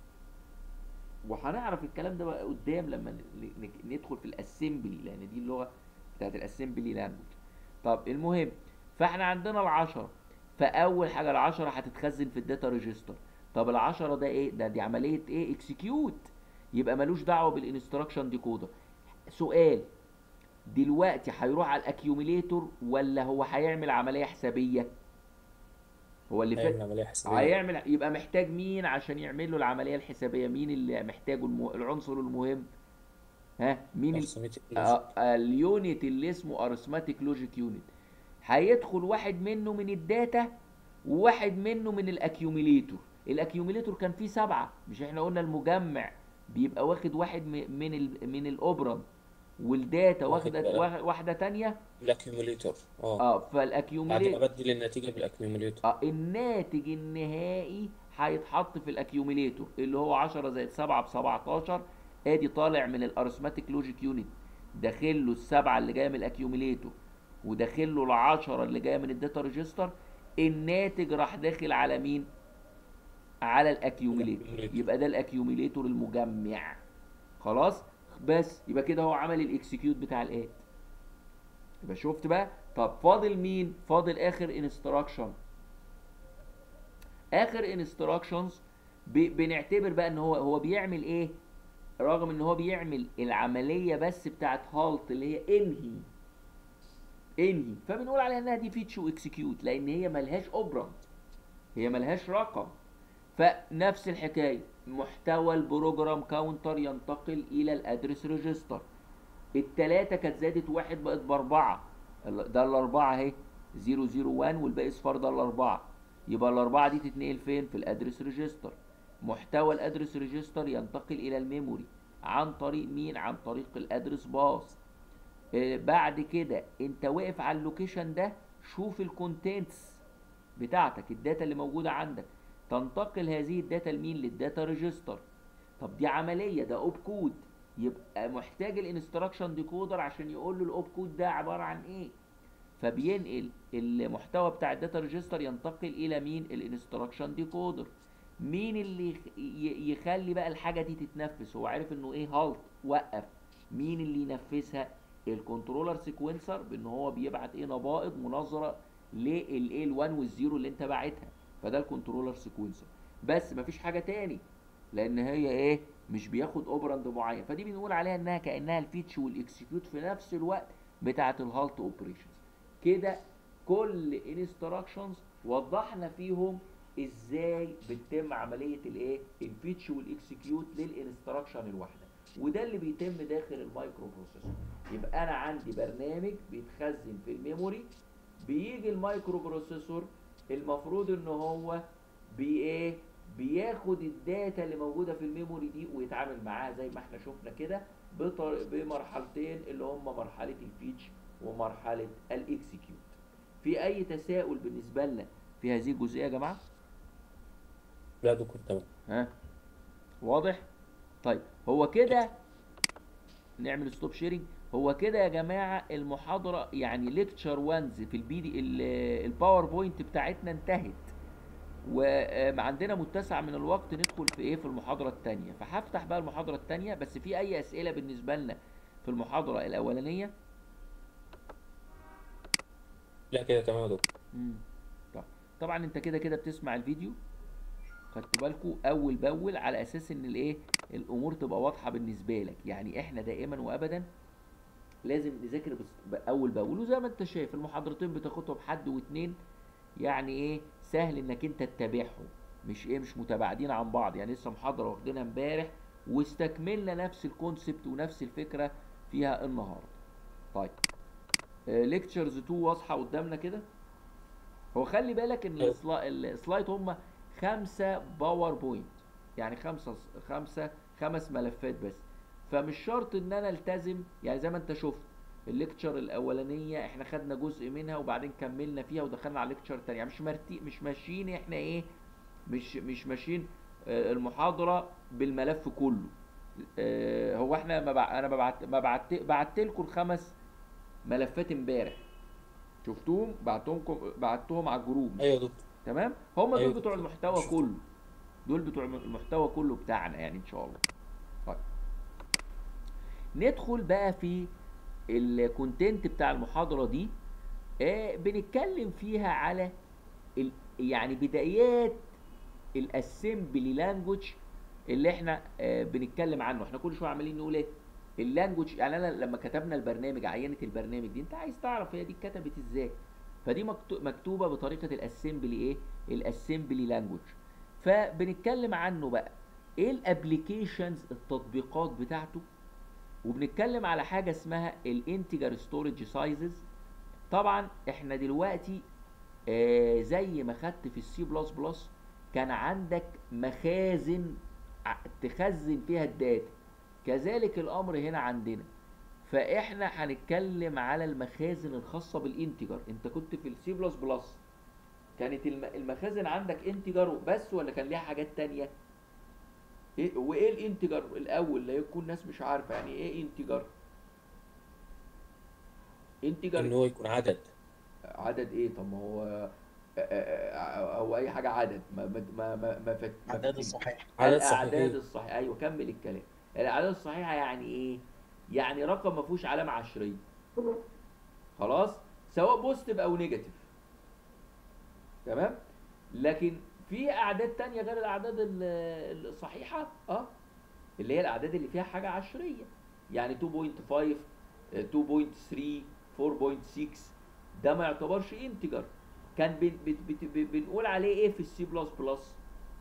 وهنعرف الكلام ده بقى قدام لما ندخل في الاسمبلي، لان دي اللغه بتاعت الاسمبلي لانجوج. طب المهم، فاحنا عندنا ال10. فاول حاجه ال10 هتتخزن في الداتا ريجستر. طب ال10 ده ايه؟ دي عمليه ايه؟ اكسكيوت. يبقى ملوش دعوه بالانستراكشن ديكودر. سؤال، دلوقتي هيروح على الاكيوميليتور ولا هو هيعمل عمليه حسابيه؟ هو اللي هيعمل فات عملية حسابية. هيعمل. يبقى محتاج مين عشان يعمل له العمليه الحسابيه؟ مين اللي محتاجه؟ العنصر المهم. مين أرثمتك لوجيك. اليونت اللي اسمه ارثماتيك لوجيك يونت. هيدخل واحد منه من الداتا وواحد منه من الاكيوميليتور. الاكيوميليتور كان فيه 7، مش احنا قلنا المجمع بيبقى واخد واحد من الاوبران، والداتا واخد واخده بقى واحده تانية. الأكيوميليتور. بعدين فالاكيوميليتور أبدل النتيجة بالأكيوميليتور. الناتج النهائي هيتحط في الاكيوميليتور اللي هو 10 زائد 7 ب 17. ادي طالع من الارثماتيك لوجيك يونت، داخل له ال7 اللي جايه من الاكيوميليتور، وداخل له ال10 اللي جايه من الداتا ريجستر. الناتج راح داخل على مين؟ على الاكيوميليتور. الأكيوميليتور. يبقى ده الاكيوميليتور المجمع. خلاص. بس يبقى كده هو عمل الاكسكيوت بتاع الاد. يبقى شفت بقى. طب فاضل مين؟ فاضل اخر انستراكشن. اخر انستراكشنز بنعتبر بقى ان هو بيعمل ايه؟ رغم ان هو بيعمل العمليه بس بتاعت هالت اللي هي انهي، فبنقول عليها انها دي فيتش واكسكيوت، لان هي ملهاش اوبرانت، هي ملهاش رقم. فنفس الحكايه، محتوى البروجرام كاونتر ينتقل الى الادرس ريجستر. التلاتة كانت زادت 1 بقت ب4. ده ال4 اهي 001 والباقي صفار، ده ال4. يبقى ال4 دي تتنقل فين؟ في الادرس ريجستر. محتوى الادرس ريجستر ينتقل الى الميموري عن طريق مين؟ عن طريق الادرس باص. بعد كده انت واقف على اللوكيشن ده، شوف الكونتنتس بتاعتك، الداتا اللي موجوده عندك، تنتقل هذه الداتا لمين؟ للداتا ريجستر. طب دي عمليه، ده اوب كود، يبقى محتاج الانستراكشن ديكودر عشان يقول له الاوب كود ده عباره عن ايه. فبينقل المحتوى بتاع الداتا ريجستر، ينتقل الى مين؟ الانستراكشن ديكودر. مين اللي يخلي بقى الحاجه دي تتنفذ؟ هو عارف انه ايه هالت، وقف. مين اللي ينفذها؟ الكنترولر سيكونسر، بان هو بيبعت ايه؟ نبائض مناظره للايه ال1 وال0 اللي انت باعتها. فده الكنترولر سيكونسر، بس مفيش حاجه تاني، لان هي ايه؟ مش بياخد اوبراند معين. فدي بنقول عليها انها كانها الفيتش والاكسكيوت في نفس الوقت بتاعه الهالت اوبريشنز. كده كل انستراكشنز وضحنا فيهم ازاي بتتم عمليه الايه؟ الفيتش والاكسكيوت للانستراكشن الواحده. وده اللي بيتم داخل المايكرو بروسيسور. يبقى انا عندي برنامج بيتخزن في الميموري، بيجي المايكرو بروسيسور المفروض ان هو بايه؟ بياخد الداتا اللي موجوده في الميموري دي ويتعامل معاها زي ما احنا شفنا كده بمرحلتين، اللي هم مرحله الفيتش ومرحله الاكسكيوت. في اي تساؤل بالنسبه لنا في هذه الجزئيه يا جماعه؟ لا دكتور تمام. ها، واضح؟ طيب هو كده نعمل ستوب شيرنج. هو كده يا جماعه المحاضره يعني ليكتشر 1 في البي دي الباوربوينت بتاعتنا انتهت، وعندنا متسع من الوقت ندخل في ايه؟ في المحاضره الثانيه. فهفتح بقى المحاضره الثانيه، بس في اي اسئله بالنسبه لنا في المحاضره الاولانيه؟ لا كده تمام يا دكتور. طيب طبعا انت كده كده بتسمع الفيديو، خدت بالكوا اول باول على اساس ان الايه؟ الامور تبقى واضحه بالنسبه لك. يعني احنا دائما وابدا لازم نذاكر اول باول، وزي ما انت شايف المحاضرتين بتاخدهم حد واتنين، يعني ايه؟ سهل انك انت تتابعهم، مش ايه؟ مش متباعدين عن بعض. يعني لسه محاضره واخدينها امبارح واستكملنا نفس الكونسبت ونفس الفكره فيها النهارده. طيب ليكتشرز 2 واضحه قدامنا كده. هو خلي بالك ان أيوة. السلايد هم 5 باوربوينت، يعني خمس ملفات بس. فمش شرط ان انا التزم، يعني زي ما انت شفت الليكتشر الاولانيه احنا خدنا جزء منها وبعدين كملنا فيها ودخلنا على الليكتشر الثانيه. يعني مش ماشيين احنا ايه؟ مش ماشيين المحاضره بالملف كله. هو احنا انا بعت لكم الخمس ملفات امبارح، شفتوهم؟ بعتهم على الجروب، ايوه مش يا دكتور. تمام؟ هم ايوه دول يا بتوع دكتور المحتوى شفته. كله، دول بتوع المحتوى كله بتاعنا يعني ان شاء الله. طيب ندخل بقى في الكونتنت بتاع المحاضرة دي. بنتكلم فيها على يعني بدايات الاسمبلي لانجوج اللي احنا بنتكلم عنه. احنا كل شويه عمالين نقول ايه؟ اللانجوج. يعني انا لما كتبنا البرنامج، عينه البرنامج دي، انت عايز تعرف هي دي اتكتبت ازاي. فدي مكتوبه بطريقه الاسمبلي ايه؟ الاسمبلي لانجوج. فبنتكلم عنه بقى ايه الابليكيشنز، التطبيقات بتاعته. وبنتكلم على حاجه اسمها الانتجر ستورج سايزز. طبعا احنا دلوقتي زي ما خدت في السي بلس بلس كان عندك مخازن تخزن فيها الداتا، كذلك الامر هنا عندنا. فاحنا هنتكلم على المخازن الخاصه بالانتجر. انت كنت في السي بلس بلس كانت المخازن عندك انتجر بس ولا كان ليها حاجات تانية؟ ايه وايه الانتجر الاول؟ لا يكون ناس مش عارفه يعني ايه انتجر. انتجر ان هو يكون عدد. عدد ايه؟ طب ما هو هو اي حاجه عدد، ما عداد فتني. الصحيح. عدد الاعداد صحيحية. الصحيحه، ايوه كمل الكلام. الاعداد الصحيحه يعني ايه؟ يعني رقم ما فيهوش علامه عشريه، خلاص، سواء بوزيتيف او نيجاتيف، تمام. لكن في اعداد تانية غير الاعداد الصحيحه، اللي هي الاعداد اللي فيها حاجه عشريه، يعني 2.5 2.3 4.6، ده ما يعتبرش انتجر. كان بنقول عليه ايه في السي بلس بلس؟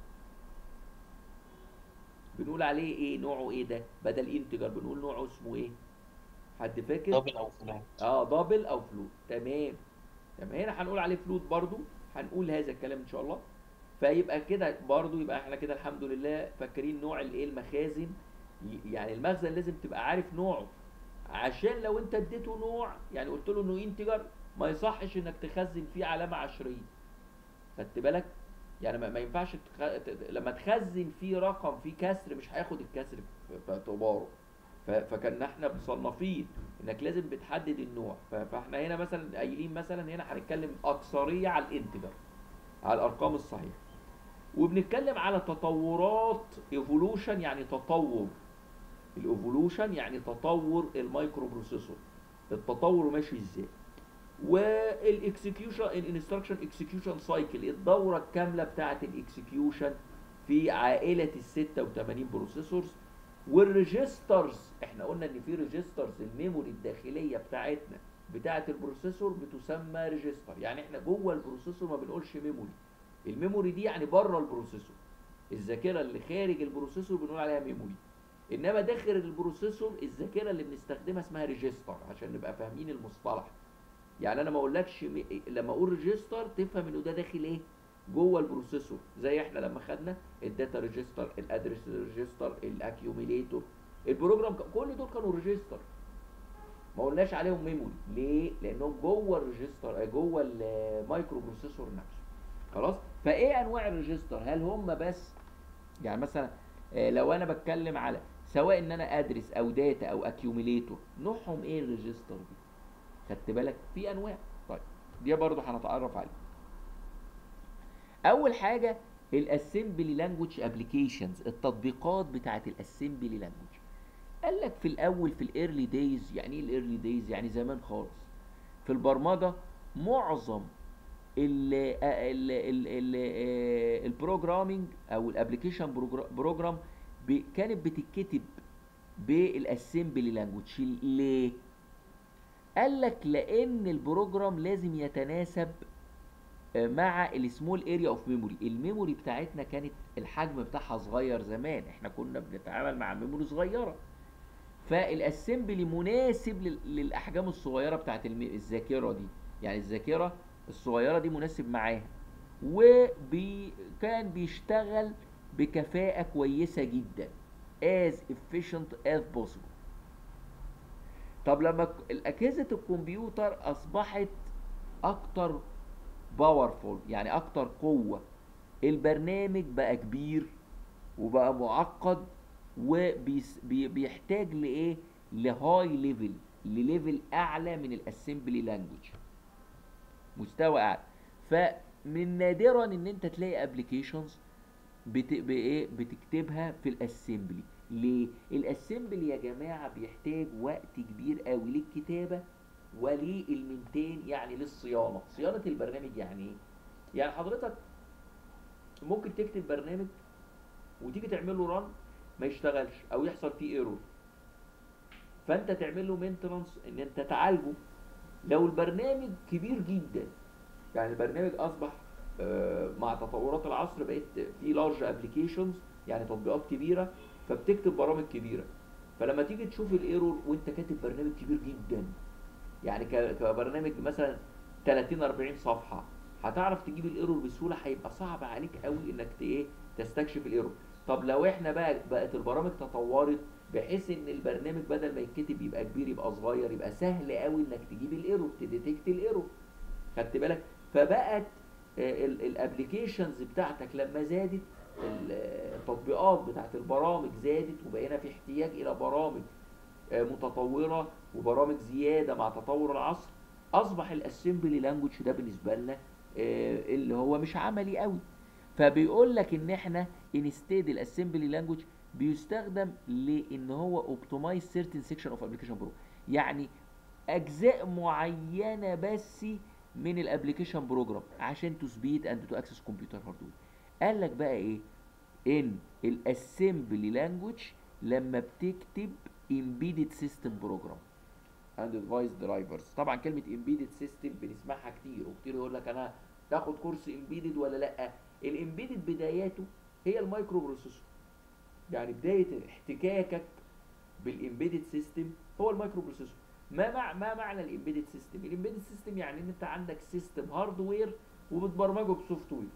بنقول عليه ايه؟ نوعه ايه ده بدل انتجر؟ بنقول نوعه اسمه ايه؟ حد فاكر؟ دبل او فلات. دبل او فلوت، تمام. تمام، هنا هنقول عليه فلوت برضو، هنقول هذا الكلام ان شاء الله. فيبقى كده برضو، يبقى احنا كده الحمد لله فاكرين نوع الايه؟ المخازن. يعني المخزن لازم تبقى عارف نوعه عشان لو انت اديته نوع، يعني قلت له انه انتجر، ما يصحش انك تخزن فيه علامه عشريه. خدت بالك؟ يعني ما ينفعش لما تخزن فيه رقم فيه كسر مش هياخد الكسر في اعتباره. فكان احنا مصنفين انك لازم بتحدد النوع. فاحنا هنا مثلا قايلين مثلا هنا هنتكلم اكثريه على الانتجر، على الارقام الصحيحه. وبنتكلم على تطورات ايفولوشن، يعني تطور الايفولوشن، يعني تطور المايكرو بروسيسور، التطور ماشي ازاي. والاكسكيوشن، الانستراكشن اكسكيوشن سايكل، الدوره الكامله بتاعه الاكسكيوشن في عائله ال 86 بروسيسورز. والريجسترز، احنا قلنا ان في ريجسترز، الميموري الداخليه بتاعتنا بتاعه البروسيسور بتسمى ريجستر. يعني احنا جوه البروسيسور ما بنقولش ميموري، الميموري دي يعني بره البروسيسور، الذاكره اللي خارج البروسيسور بنقول عليها ميموري. انما داخل البروسيسور الذاكره اللي بنستخدمها اسمها ريجستر، عشان نبقى فاهمين المصطلح. يعني انا ما اقولكش لما اقول ريجستر تفهم انه ده داخل ايه، جوه البروسيسور. زي احنا لما خدنا الداتا ريجستر، الادرس ريجستر، الاكيوميليتور، البروجرام، كل دول كانوا ريجستر. ما قلناش عليهم ميموري ليه؟ لانهم جوه الريجستر، جوه المايكرو بروسيسور نفسه. خلاص؟ فايه انواع الريجستر؟ هل هم بس، يعني مثلا لو انا بتكلم على سواء ان انا ادرس او داتا او اكيوميليتور، نوعهم ايه الريجستر دي؟ خدت بالك؟ في انواع. طيب دي برضه هنتعرف عليها. اول حاجه الاسمبلي لانجوج ابلكيشنز، التطبيقات بتاعه الاسمبلي لانجوج. قال لك في الاول في الايرلي دايز، يعني ايه الايرلي دايز؟ يعني زمان خالص في البرمجه معظم البروجرامينج او الابلكيشن بروجرام كانت بتتكتب بالاسمبلي لانجوج. ليه؟ قال لك لان البروجرام لازم يتناسب مع السمول اريا اوف ميموري. الميموري بتاعتنا كانت الحجم بتاعها صغير زمان، احنا كنا بنتعامل مع ميموري صغيره، فالاسمبلي مناسب للاحجام الصغيره بتاعت الذاكره دي. يعني الذاكره الصغيره دي مناسب معاها، وكان بيشتغل بكفاءه كويسه جدا، as efficient as possible. طب لما اجهزه الكمبيوتر اصبحت اكتر باورفول، يعني اكتر قوه، البرنامج بقى كبير وبقى معقد، وبيحتاج لايه؟ لهاي ليفل، لليفل اعلى من الاسمبلي لانجوج، مستوى اعلى. فمن نادرا ان انت تلاقي ابلكيشنز بتكتبها في الاسمبلي. ليه؟ الاسمبلي يا جماعه بيحتاج وقت كبير قوي للكتابه وللمنتين، يعني للصيانه. صيانه البرنامج يعني ايه؟ يعني حضرتك ممكن تكتب برنامج وتيجي تعمل له ران ما يشتغلش او يحصل فيه ايرور، فانت تعمل له مينتنانس ان انت تعالجه. لو البرنامج كبير جدا، يعني البرنامج اصبح مع تطورات العصر بقيت في لارج ابلكيشنز، يعني تطبيقات كبيره، فبتكتب برامج كبيره. فلما تيجي تشوف الايرور وانت كاتب برنامج كبير جدا، يعني كبرنامج مثلا 30 40 صفحه، هتعرف تجيب الايرور بسهوله؟ هيبقى صعب عليك قوي انك ايه تستكشف الايرور. طب لو احنا بقت البرامج تطورت بحيث ان البرنامج بدل ما يتكتب يبقى كبير يبقى صغير، يبقى سهل قوي انك تجيب الايرور، تديتكت الايرور. خدت بالك؟ فبقت الابلكيشنز بتاعتك لما زادت، التطبيقات بتاعت البرامج زادت، وبقينا في احتياج الى برامج متطوره وبرامج زياده مع تطور العصر، اصبح الاسمبلي لانجوج ده بالنسبه لنا اللي هو مش عملي قوي. فبيقول لك ان احنا انستيد الاسمبلي لانجوج بيستخدم لان هو اوبتمايز سيرتن سيكشن اوف ابلكيشن برو، يعني اجزاء معينه بس من الابلكيشن بروجرام عشان تثبيت اند تو اكسس كمبيوتر هاردوير. قال لك بقى ايه؟ ان الاسمبلي لانجوج لما بتكتب embedded system program and device drivers. طبعا كلمه embedded system بنسمعها كتير، وكتير يقول لك انا تاخد كورس embedded ولا لا. الامبيدد بداياته هي المايكرو بروسيسور، يعني بدايه احتكاكك بالامبيدد سيستم هو المايكرو بروسيسور. ما معنى الامبيدد سيستم؟ الامبيدد سيستم يعني ان انت عندك سيستم هاردوير وبتبرمجه بسوفت وير.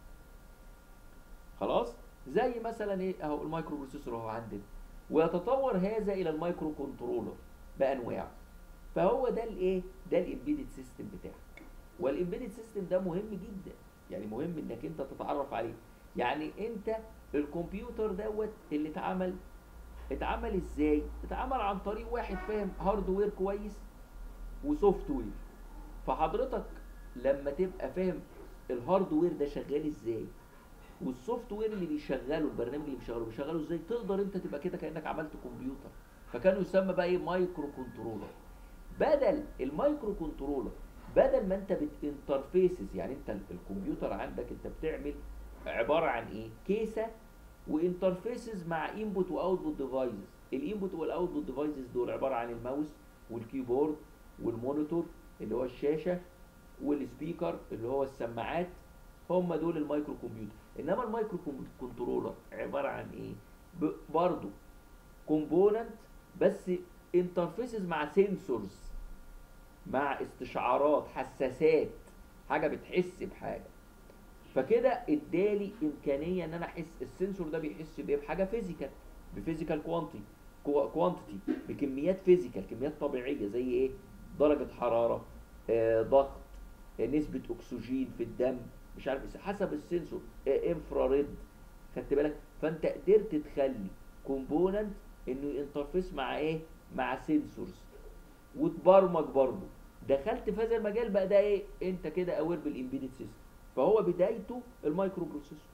خلاص؟ زي مثلا ايه اهو المايكرو بروسيسور اهو عندنا، ويتطور هذا الى المايكرو كنترولر. بانواعه. فهو ده الايه، ده الامبيدد سيستم بتاعك. والامبيدد سيستم ده مهم جدا، يعني مهم انك انت تتعرف عليه. يعني انت الكمبيوتر دوت اللي اتعمل ازاي؟ اتعمل عن طريق واحد فاهم هاردوير كويس وسوفت وير. فحضرتك لما تبقى فاهم الهاردوير ده شغال ازاي، والسوفت وير اللي بيشغله، البرنامج اللي بيشغله ازاي، تقدر انت تبقى كده كانك عملت كمبيوتر. فكانوا يسمى بقى ايه، مايكرو كنترولر. بدل المايكرو كنترولر، بدل ما انت بتانترفيسز، يعني انت الكمبيوتر عندك انت بتعمل عباره عن ايه، كيسه وانترفيسز مع انبوت واوتبوت ديفايسز. الانبوت والاوتبوت ديفايسز دول عباره عن الماوس والكيبورد والمونيتور اللي هو الشاشه والسبيكر اللي هو السماعات. هم دول المايكرو كمبيوتر. انما المايكرو كنترولر عباره عن ايه، برضو كومبوننت بس انترفيسز مع سنسورز، مع استشعارات، حساسات، حاجه بتحس بحاجه. فكده ادالي امكانيه ان انا احس، السنسور ده بيحس بايه، بحاجه فيزيكال، بفيزيكال كوانتيتي، بكميات فيزيكال، كميات طبيعيه زي ايه، درجه حراره، ضغط، نسبه اكسجين في الدم، مش عارف حسب السنسور، انفراريد. خدت بالك؟ فانت قدرت تخلي كومبوننت انه ينترفيس مع ايه، مع سنسورز، وتبرمج برضه. دخلت في هذا المجال بقى، ده ايه، انت كده اوير بالامبيدد سيستم. فهو بدايته المايكرو بروسيسور،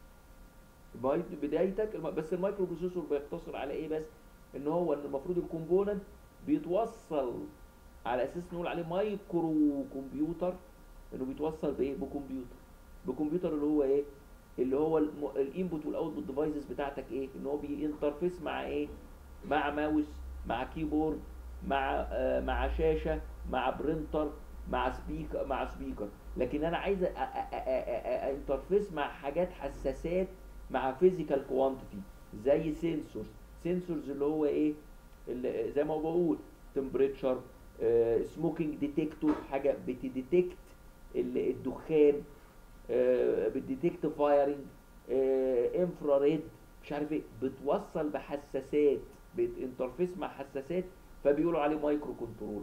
بدايتك بس المايكرو بروسيسور بيقتصر على ايه بس، ان هو ان المفروض الكومبوننت بيتوصل على اساس نقول عليه مايكرو كمبيوتر، انه بيتوصل بايه، بكمبيوتر اللي هو ايه، اللي هو الانبوت والاوتبوت ديفايسز بتاعتك ايه، ان هو بينترفيس مع ايه، مع ماوس، مع كيبورد، مع شاشه، مع برينتر، مع سبيكر. لكن انا عايز انترفيس مع حاجات حساسات، مع فيزيكال كوانتيتي زي سنسورز اللي هو ايه، اللي زي ما بقول تمبريتشر، سموكينج ديتكتور، حاجه بتديتكت الدخان، بتديتكت فايرنج، انفراريد، مش عارف ايه، بتوصل بحساسات، بتنترفيس مع حساسات. فبيقولوا عليه مايكرو كنترولر،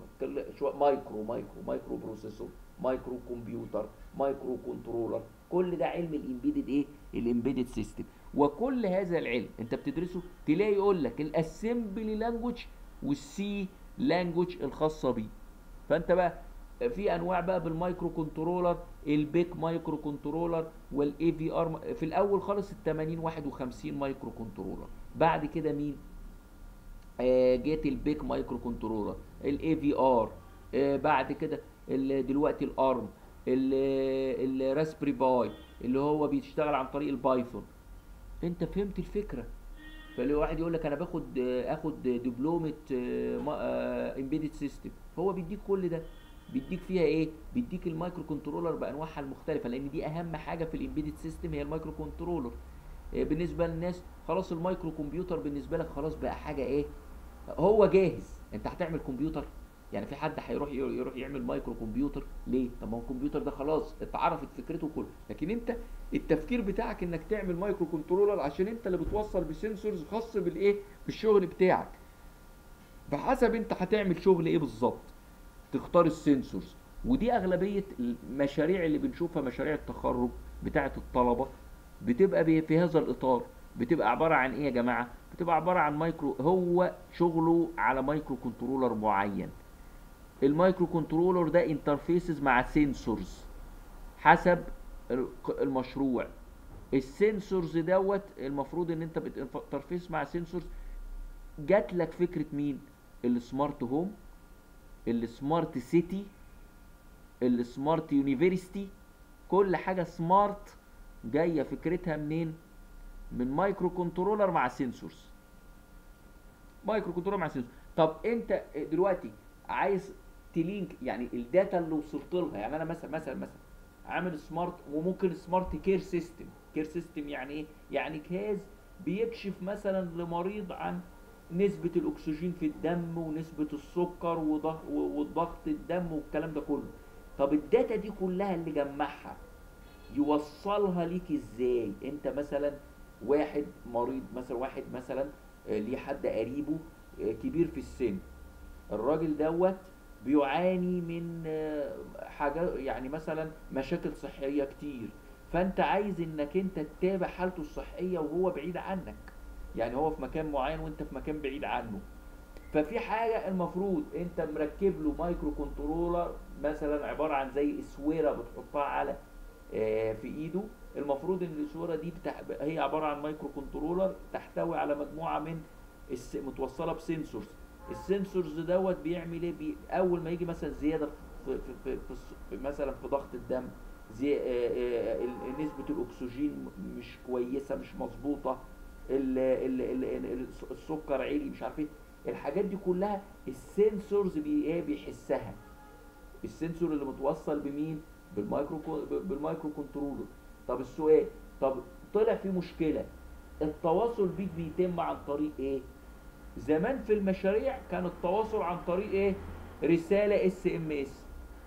مايكرو بروسيسور، مايكرو كمبيوتر، مايكرو كنترولر. كل ده علم الامبيدد ايه، الامبيدد سيستم. وكل هذا العلم انت بتدرسه تلاقي يقول لك الاسمبلي لانجوج والسي لانجوج الخاصه بيه. فانت بقى في انواع بقى بالمايكرو كنترولر، البيك مايكرو كنترولر والاي في ار. في الاول خالص ال 80 51 مايكرو كنترولر. بعد كده مين، جيت البيك مايكرو كنترولر، الاي في ار، بعد كده دلوقتي الارم، الراسبري باي اللي هو بيشتغل عن طريق البايثون. انت فهمت الفكره؟ فاللي واحد يقول لك انا اخد دبلومه امبيدد سيستم، هو بيديك كل ده. بيديك فيها ايه، بيديك المايكرو كنترولر بانواعها المختلفه، لان دي اهم حاجه في الامبيدد سيستم هي المايكرو كنترولر. بالنسبه للناس خلاص المايكرو كمبيوتر بالنسبه لك خلاص بقى حاجه ايه، هو جاهز. انت هتعمل كمبيوتر، يعني في حد هيروح يعمل مايكرو كمبيوتر ليه؟ طب ما هو الكمبيوتر ده خلاص اتعرفت فكرته كله. لكن انت التفكير بتاعك انك تعمل مايكرو كنترولر عشان انت اللي بتوصل بسنسورز خاص بالايه، بالشغل بتاعك. فحسب انت هتعمل شغل ايه بالظبط، تختار السنسورز. ودي اغلبيه المشاريع اللي بنشوفها، مشاريع التخرج بتاعه الطلبه بتبقى في هذا الاطار. بتبقى عباره عن ايه يا جماعه، بتبقى عباره عن مايكرو، هو شغله على مايكرو كنترولر معين. المايكرو كنترولر ده انترفيسز مع سنسورز حسب المشروع. السنسورز دوت المفروض ان انت بتنترفيس مع سنسورز. جات لك فكره مين، السمارت هوم، السمارت سيتي، السمارت يونيفرسيتي. كل حاجه سمارت جايه فكرتها منين، من مايكرو كنترولر مع سنسورز. مايكرو كنترولر مع سنسور. طب انت دلوقتي عايز تلينك يعني الداتا اللي وصلت لها، يعني انا مثلا عامل سمارت، وممكن سمارت كير سيستم. كير سيستم يعني ايه، يعني جهاز بيكشف مثلا لمريض عن نسبة الأكسجين في الدم ونسبة السكر وضغط الدم والكلام ده كله. طب الداتا دي كلها اللي جمعها يوصلها ليك ازاي؟ انت مثلا واحد مريض مثلا، واحد مثلا ليه حد قريبه كبير في السن، الراجل دوت بيعاني من حاجات، يعني مثلا مشاكل صحية كتير، فانت عايز انك انت تتابع حالته الصحية وهو بعيد عنك، يعني هو في مكان معين وانت في مكان بعيد عنه. ففي حاجة المفروض انت مركب له مايكرو كنترولر مثلا عبارة عن زي اسورة بتحطها على في ايده. المفروض ان الاسورة دي هي عبارة عن مايكرو كنترولر تحتوي على مجموعة من متوصلة بسنسورز. السنسورز دوت بيعمل ايه؟ اول ما يجي مثلا زيادة مثلا في ضغط الدم، زي نسبة الاكسجين مش كويسة مش مظبوطة، السكر عالي مش عارف ايه، الحاجات دي كلها السنسورز بيحسها. السنسور اللي متوصل بمين؟ بالمايكرو كنترولر. طب السؤال، طب طلع في مشكله، التواصل بيك بيتم عن طريق ايه؟ زمان في المشاريع كان التواصل عن طريق ايه؟ رساله اس ام اس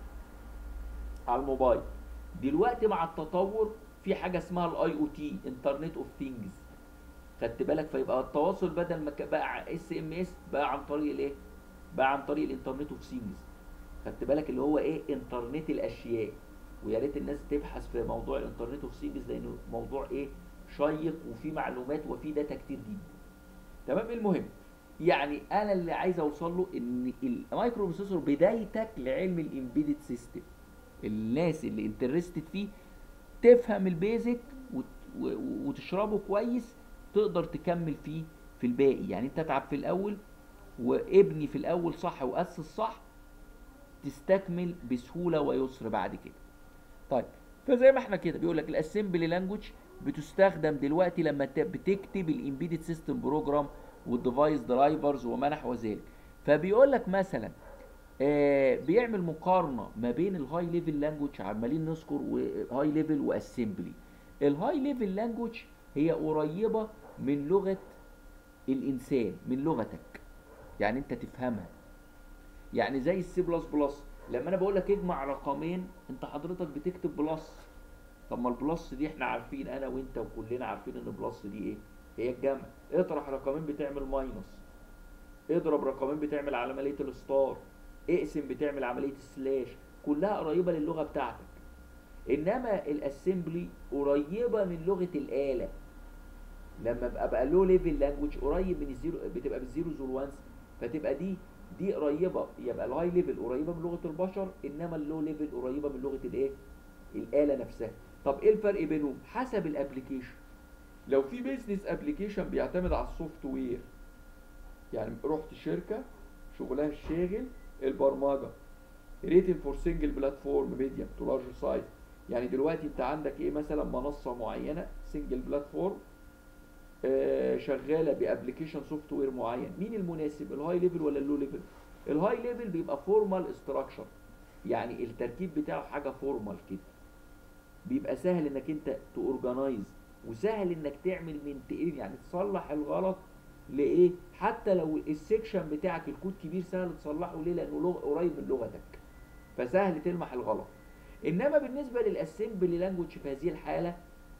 على الموبايل. دلوقتي مع التطور في حاجه اسمها الاي او تي، انترنت اوف ثينجز. خدت بالك؟ فيبقى التواصل بدل ما بقى اس ام اس بقى عن طريق الايه؟ بقى عن طريق الانترنت اوف ثينجز. خدت بالك؟ اللي هو ايه؟ انترنت الاشياء. ويا ريت الناس تبحث في موضوع الانترنت اوف ثينجز لانه موضوع ايه؟ شيق وفيه معلومات وفيه داتا كتير جدا. تمام. المهم، يعني انا اللي عايز اوصل له ان المايكرو بروسيسور بدايتك لعلم الامبيدد سيستم، الناس اللي انترستد فيه تفهم البيزك وتشربه كويس، تقدر تكمل فيه في الباقي. يعني انت تتعب في الاول وابني في الاول صح واسس صح، تستكمل بسهوله ويسر بعد كده. طيب، فزي ما احنا كده بيقول لك الاسمبلي لانجوج بتستخدم دلوقتي لما بتكتب الامبيدد سيستم بروجرام والديفايس درايفرز وما نحو ذلك. فبيقول لك مثلا بيعمل مقارنه ما بين الهاي ليفل لانجوج، عمالين نذكر هاي ليفل واسمبلي. الهاي ليفل لانجوج هي قريبه من لغه الانسان، من لغتك، يعني انت تفهمها. يعني زي السي بلس بلس، لما انا بقول لك اجمع رقمين انت حضرتك بتكتب بلس. طب ما البلس دي احنا عارفين، انا وانت وكلنا عارفين ان بلس دي ايه؟ هي الجمع. اطرح رقمين بتعمل ماينس، اضرب رقمين بتعمل عمليه الستار، اقسم بتعمل عمليه السلاش، كلها قريبه للغه بتاعتك. انما الاسمبلي قريبه من لغه الاله. لما بقى لو ليفل لانجوج قريب من الزيرو، بتبقى بالزيروز والوانز، فتبقى دي قريبه، يبقى الهاي ليفل قريبه من لغه البشر، انما اللو ليفل قريبه من لغه الايه؟ الاله نفسها. طب ايه الفرق بينهم؟ حسب الابلكيشن. لو في بيزنس ابلكيشن بيعتمد على السوفت وير، يعني رحت شركه شغلها الشاغل البرمجه، ريتن فور سنجل بلاتفورم ميديم تو لارج سايز. يعني دلوقتي انت عندك ايه؟ مثلا منصه معينه سنجل بلاتفورم شغاله بابلكيشن سوفت وير معين، مين المناسب؟ الهاي ليفل ولا اللو ليفل؟ الهاي ليفل بيبقى فورمال استراكشر، يعني التركيب بتاعه حاجه فورمال كده، بيبقى سهل انك انت تورجنايز، وسهل انك تعمل مينتين، يعني تصلح الغلط لايه؟ حتى لو السكشن بتاعك الكود كبير سهل تصلحه، ليه؟ لانه قريب من لغتك، فسهل تلمح الغلط. انما بالنسبه للاسمبلي لانجوج في هذه الحاله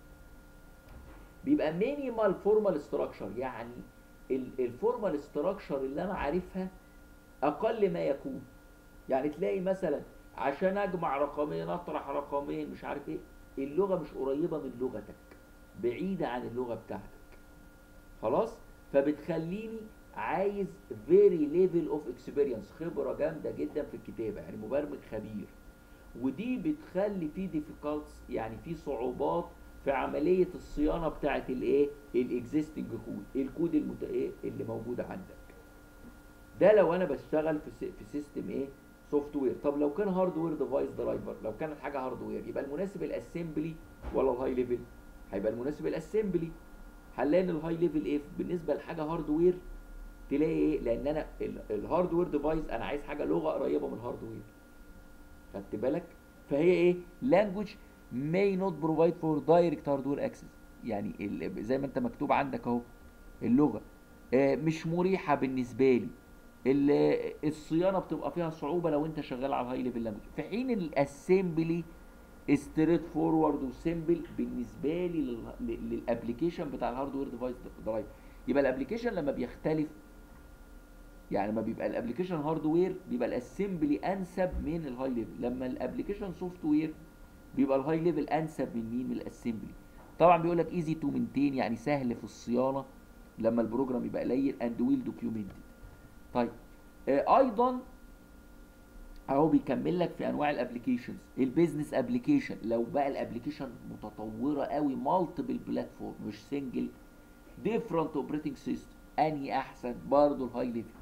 بيبقى مينيمال فورمال ستراكشر، يعني الفورمال ستراكشر اللي انا عارفها اقل ما يكون. يعني تلاقي مثلا عشان اجمع رقمين اطرح رقمين مش عارف ايه، اللغه مش قريبه من لغتك، بعيده عن اللغه بتاعتك. خلاص؟ فبتخليني عايز فيري ليفل اوف اكسبيرينس، خبره جامده جدا في الكتابه، يعني مبرمج خبير. ودي بتخلي في ديفيكالتس، يعني في صعوبات في عمليه الصيانه بتاعه الايه؟ الاكزيستنج كود، الكود ايه اللي موجود عندك. ده لو انا بشتغل في سيستم ايه؟ سوفت وير. طب لو كان هاردوير ديفايس درايفر، لو كانت حاجه هاردوير، يبقى المناسب الاسمبلي ولا الهاي ليفل؟ هيبقى المناسب الاسمبلي. هنلاقي ان الهاي ليفل ايه بالنسبه لحاجه هاردوير؟ تلاقي ايه؟ لان انا الهاردوير ديفايس انا عايز حاجه لغه قريبه من الهاردوير. خدت بالك؟ فهي ايه؟ language may not provide for direct hardware access، يعني زي ما انت مكتوب عندك اهو، اللغه مش مريحه بالنسبه لي، الصيانه بتبقى فيها صعوبه لو انت شغال على الهاي ليفل لانجوج، في حين الاسمبلي ستريت فورورد وسيمبل بالنسبه لي للابلكيشن بتاع الهاردوير ديفايس درايف. يبقى الابلكيشن لما بيختلف يعني لما بيبقى الابلكيشن هاردوير بيبقى الاسمبلي انسب من الهاي ليفل، لما الابلكيشن سوفت وير بيبقى الهاي ليفل انسب من مين؟ من الاسمبلي. طبعا بيقول لك ايزي تو مينتين، يعني سهل في الصيانه لما البروجرام يبقى قليل، اند ويل دوكيومنتد. طيب ايضا اهو بيكمل لك في انواع الابلكيشنز. البيزنس ابلكيشن، لو بقى الابلكيشن متطوره قوي، مالتيبل بلاتفورم مش سنجل، ديفرنت اوبريتنج سيستم، انهي احسن؟ برضه الهاي ليفل.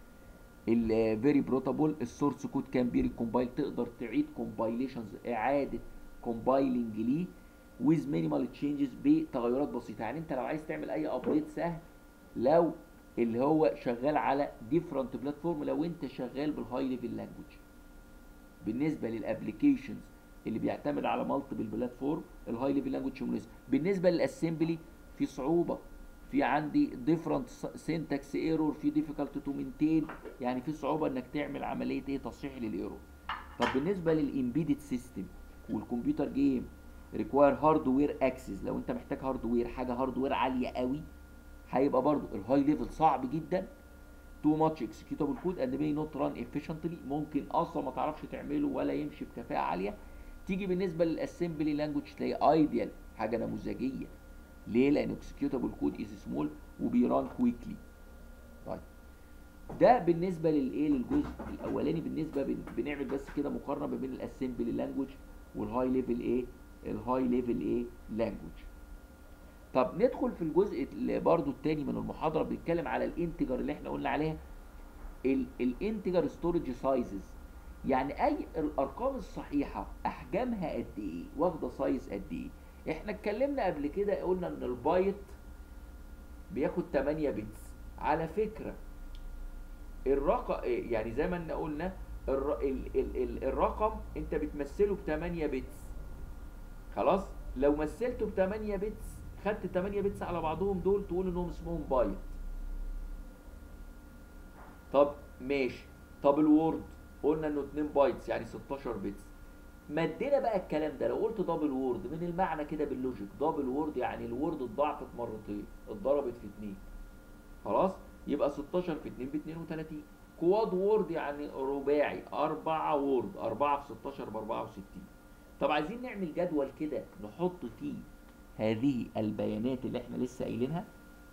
الفيري بروتابل، السورس كود كان بي ريكومبايل، تقدر تعيد كومبايليشنز، اعاده كومبايلنج ليه ويز مينيمال تشينجز، بتغيرات بسيطه. يعني انت لو عايز تعمل اي ابديت سهل لو اللي هو شغال على ديفرنت بلاتفورم، لو انت شغال بالهاي ليفل لانجوج. بالنسبه للابلكيشنز اللي بيعتمد على مالتيبل بلاتفورم، الهاي ليفل لانجوج مناسب. بالنسبه للاسمبلي في صعوبه، في عندي ديفرنت سينتاكس ايرور، في ديفيكالت تو مينتين، يعني في صعوبه انك تعمل عمليه ايه؟ تصحيح للايرور. طب بالنسبه للامبيدد سيستم والكمبيوتر جيم، ريكواير هاردوير اكسس، لو انت محتاج هاردوير، حاجه هاردوير عاليه قوي، هيبقى برضو الهاي ليفل صعب جدا. تو ماتش اكسكيوتابل كود اند مي نوت ران افيشنتلي، ممكن اصلا ما تعرفش تعمله ولا يمشي بكفاءه عاليه. تيجي بالنسبه للاسمبلي لانجوج تلاقي ايديال، حاجه نموذجيه. ليه؟ لان اكسكيوتابل كود از سمول وبيران كويكلي. طيب ده بالنسبه للايه؟ للجزء الاولاني. بالنسبه بنعمل بس كده مقارنه ما بين الاسمبلي لانجوج والهاي ليفل ايه؟ الهاي ليفل ايه؟ لانجوج. طب ندخل في الجزء اللي برضو التاني من المحاضره، بيتكلم على الانتجر اللي احنا قلنا عليها، الانتجر ستورج سايزز. يعني اي الارقام الصحيحه احجامها قد ايه؟ واخده سايز قد ايه؟ احنا اتكلمنا قبل كده قلنا ان البايت بياخد 8 بيتس. على فكره الرقم يعني زي ما قلنا الرقم انت بتمثله ب 8 بيتس. خلاص، لو مثلته ب 8 بيتس، خدت 8 بيتس على بعضهم دول، تقول انهم اسمهم بايت. طب ماشي. طب الوورد قلنا انه 2 بايتس يعني 16 بيتس. مدينا بقى الكلام ده، لو قلت دبل وورد من المعنى كده باللوجيك، دبل وورد يعني الوورد اتضاعفت مرتين، اتضربت في 2. خلاص، يبقى 16 في 2 ب 32. كواد وورد يعني رباعي، 4 وورد، 4 في 16 ب 64. طب عايزين نعمل جدول كده نحط فيه هذه البيانات اللي احنا لسه قايلينها.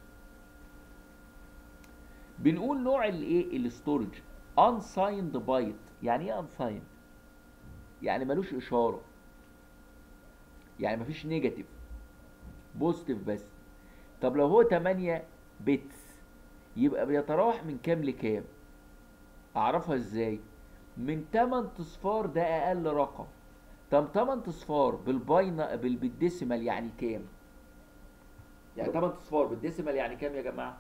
بنقول نوع الايه؟ الستورج unsigned بايت. يعني ايه unsigned؟ يعني ملوش اشاره، يعني مفيش نيجاتيف، بوزيتيف بس. طب لو هو 8 بيتس يبقى بيتراوح من كام لكام؟ اعرفها ازاي؟ من 8 اصفار، ده اقل رقم. طب 8 اصفار بالديسيمال يعني كام؟ يعني 8 اصفار بالديسيمال يعني كام يا جماعه؟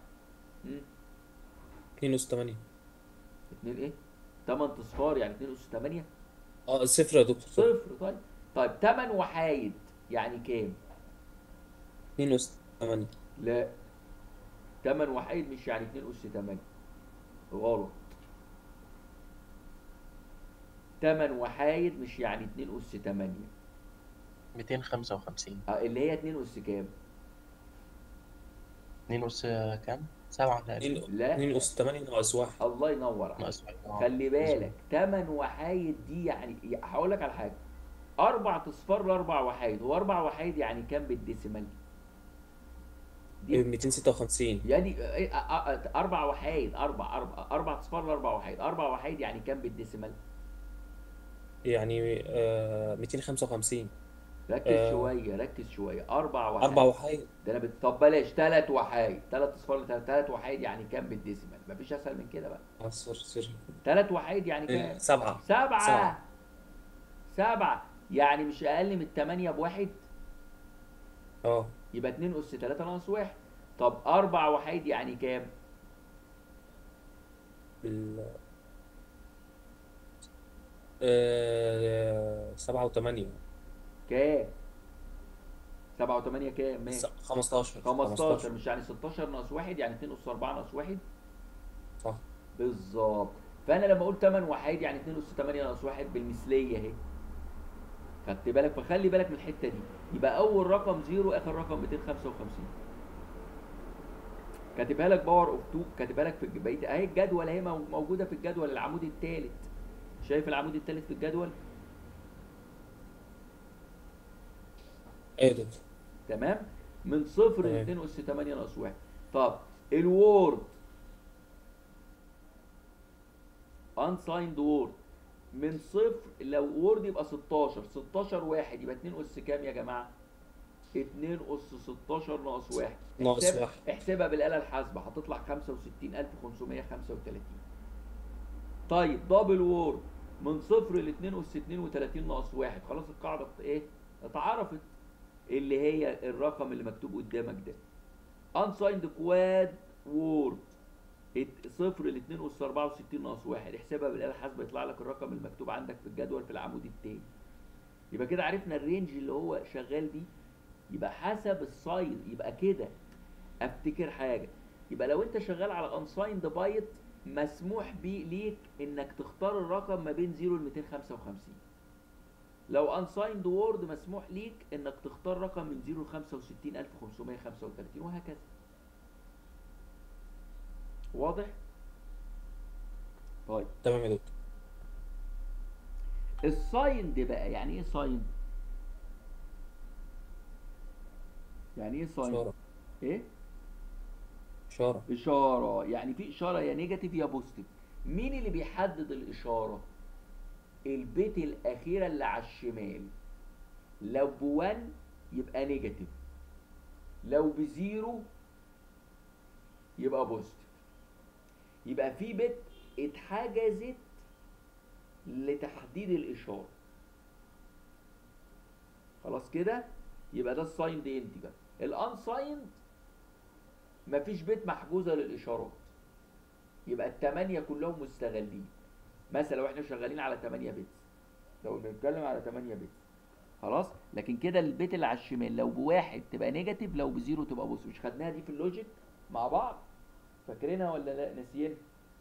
2 أس 8. 2 ايه؟ 8 اصفار يعني 2 اس 8. اه صفر يا دكتور، صفر. صفر. طيب. طيب 8 وحايد يعني كام؟ 2 أس 8. لا، 8 وحيد مش يعني 2 اس 8. غلط. 8 وحايد مش يعني 2 اس 8. 255. اللي هي 2 اس كام؟ 2 أس كام؟ 7 تقريبا. 2 لا، أس 8 ناقص 1. الله ينور عليك. ناقص 1. خلي بالك مظبوط. 8 وحايد دي يعني هقول لك على حاجه. 4 اصفار لاربع وحايد، هو 4 وحايد يعني كام بالديسيمال؟ دي 256. يعني 4 وحايد، 4 اصفار لاربع وحايد، 4 وحايد يعني كام بالديسيمال؟ يعني 255. ركز آه شويه، ركز شويه. 4 4 وحايد وحيد. ده انا طب بلاش 3 وحايد، 3 اصفار، 3 وحايد يعني كام بالديسيمال؟ مفيش اسهل من كده بقى. سوري سوري. 3 وحيد يعني كام؟ 7. 7. 7. 7 يعني مش اقل من 8 بواحد. اه يبقى 2 اس 3 ناقص 1. طب 4 وحيد يعني كام؟ بال 7 و8. كام؟ 7 و8 كام؟ ماشي. 15. 15 15. مش يعني 16 ناقص 1 يعني 2 اس 4 ناقص 1. صح. بالظبط. فانا لما اقول 8 وحيد يعني 2 اس 8 ناقص 1 بالمثليه اهي. خدت بالك؟ فخلي بالك من الحته دي. يبقى اول رقم 0، اخر رقم 255. كاتبها لك باور اوف 2، كاتبها لك في بقيه اهي الجدول اهي موجوده في الجدول العمود الثالث. شايف العمود الثالث في الجدول؟ ايه ده؟ تمام. من صفر ل تمام. 2 اس 8 ناقص 1. طب الوورد unsigned وورد من صفر، لو وورد يبقى 16 واحد يبقى 2 اس كام يا جماعه؟ 2 اس 16 ناقص 1. ناقص واحد. احسبها بالاله الحاسبه هتطلع 65532. طيب دبل وورد من صفر ل 2 اس 32 ناقص 1. خلاص القاعده ايه؟ اتعرفت، اللي هي الرقم اللي مكتوب قدامك ده. unsigned كواد وورد صفر ل 2 اس 64 ناقص 1. احسبها بالاله الحاسبه يطلع لك الرقم المكتوب عندك في الجدول في العمود التاني. يبقى كده عرفنا الرينج اللي هو شغال بيه. يبقى حسب السايز. يبقى كده افتكر حاجه، يبقى لو انت شغال على unsigned بايت مسموح بيه ليك انك تختار الرقم ما بين 0 ل 255. لو unsigned word مسموح ليك انك تختار رقم من 0 ل 65535 وهكذا. واضح؟ طيب تمام يا دكتور. السايند بقى يعني ايه سايند؟ يعني ايه سايند؟ اشاره. ايه؟ اشاره. اشاره. يعني في اشاره يا نيجاتيف يا بوزيتيف. مين اللي بيحدد الاشاره؟ البيت الاخيره اللي على الشمال. لو ب1 يبقى نيجاتيف، لو ب0 يبقى بوزيتيف. يبقى في بت اتحجزت لتحديد الاشاره. خلاص كده؟ يبقى ده السايند انتجر. الانسايند مفيش بت محجوزه للاشارات، يبقى الثمانيه كلهم مستغلين. مثلا لو احنا شغالين على 8 بت، لو بنتكلم على 8 بت خلاص. لكن كده البيت اللي على الشمال لو بواحد تبقى نيجاتيف، لو بزيرو تبقى بوزيتيف. مش خدناها دي في اللوجيك مع بعض؟ فاكرينها ولا لا ناسيين؟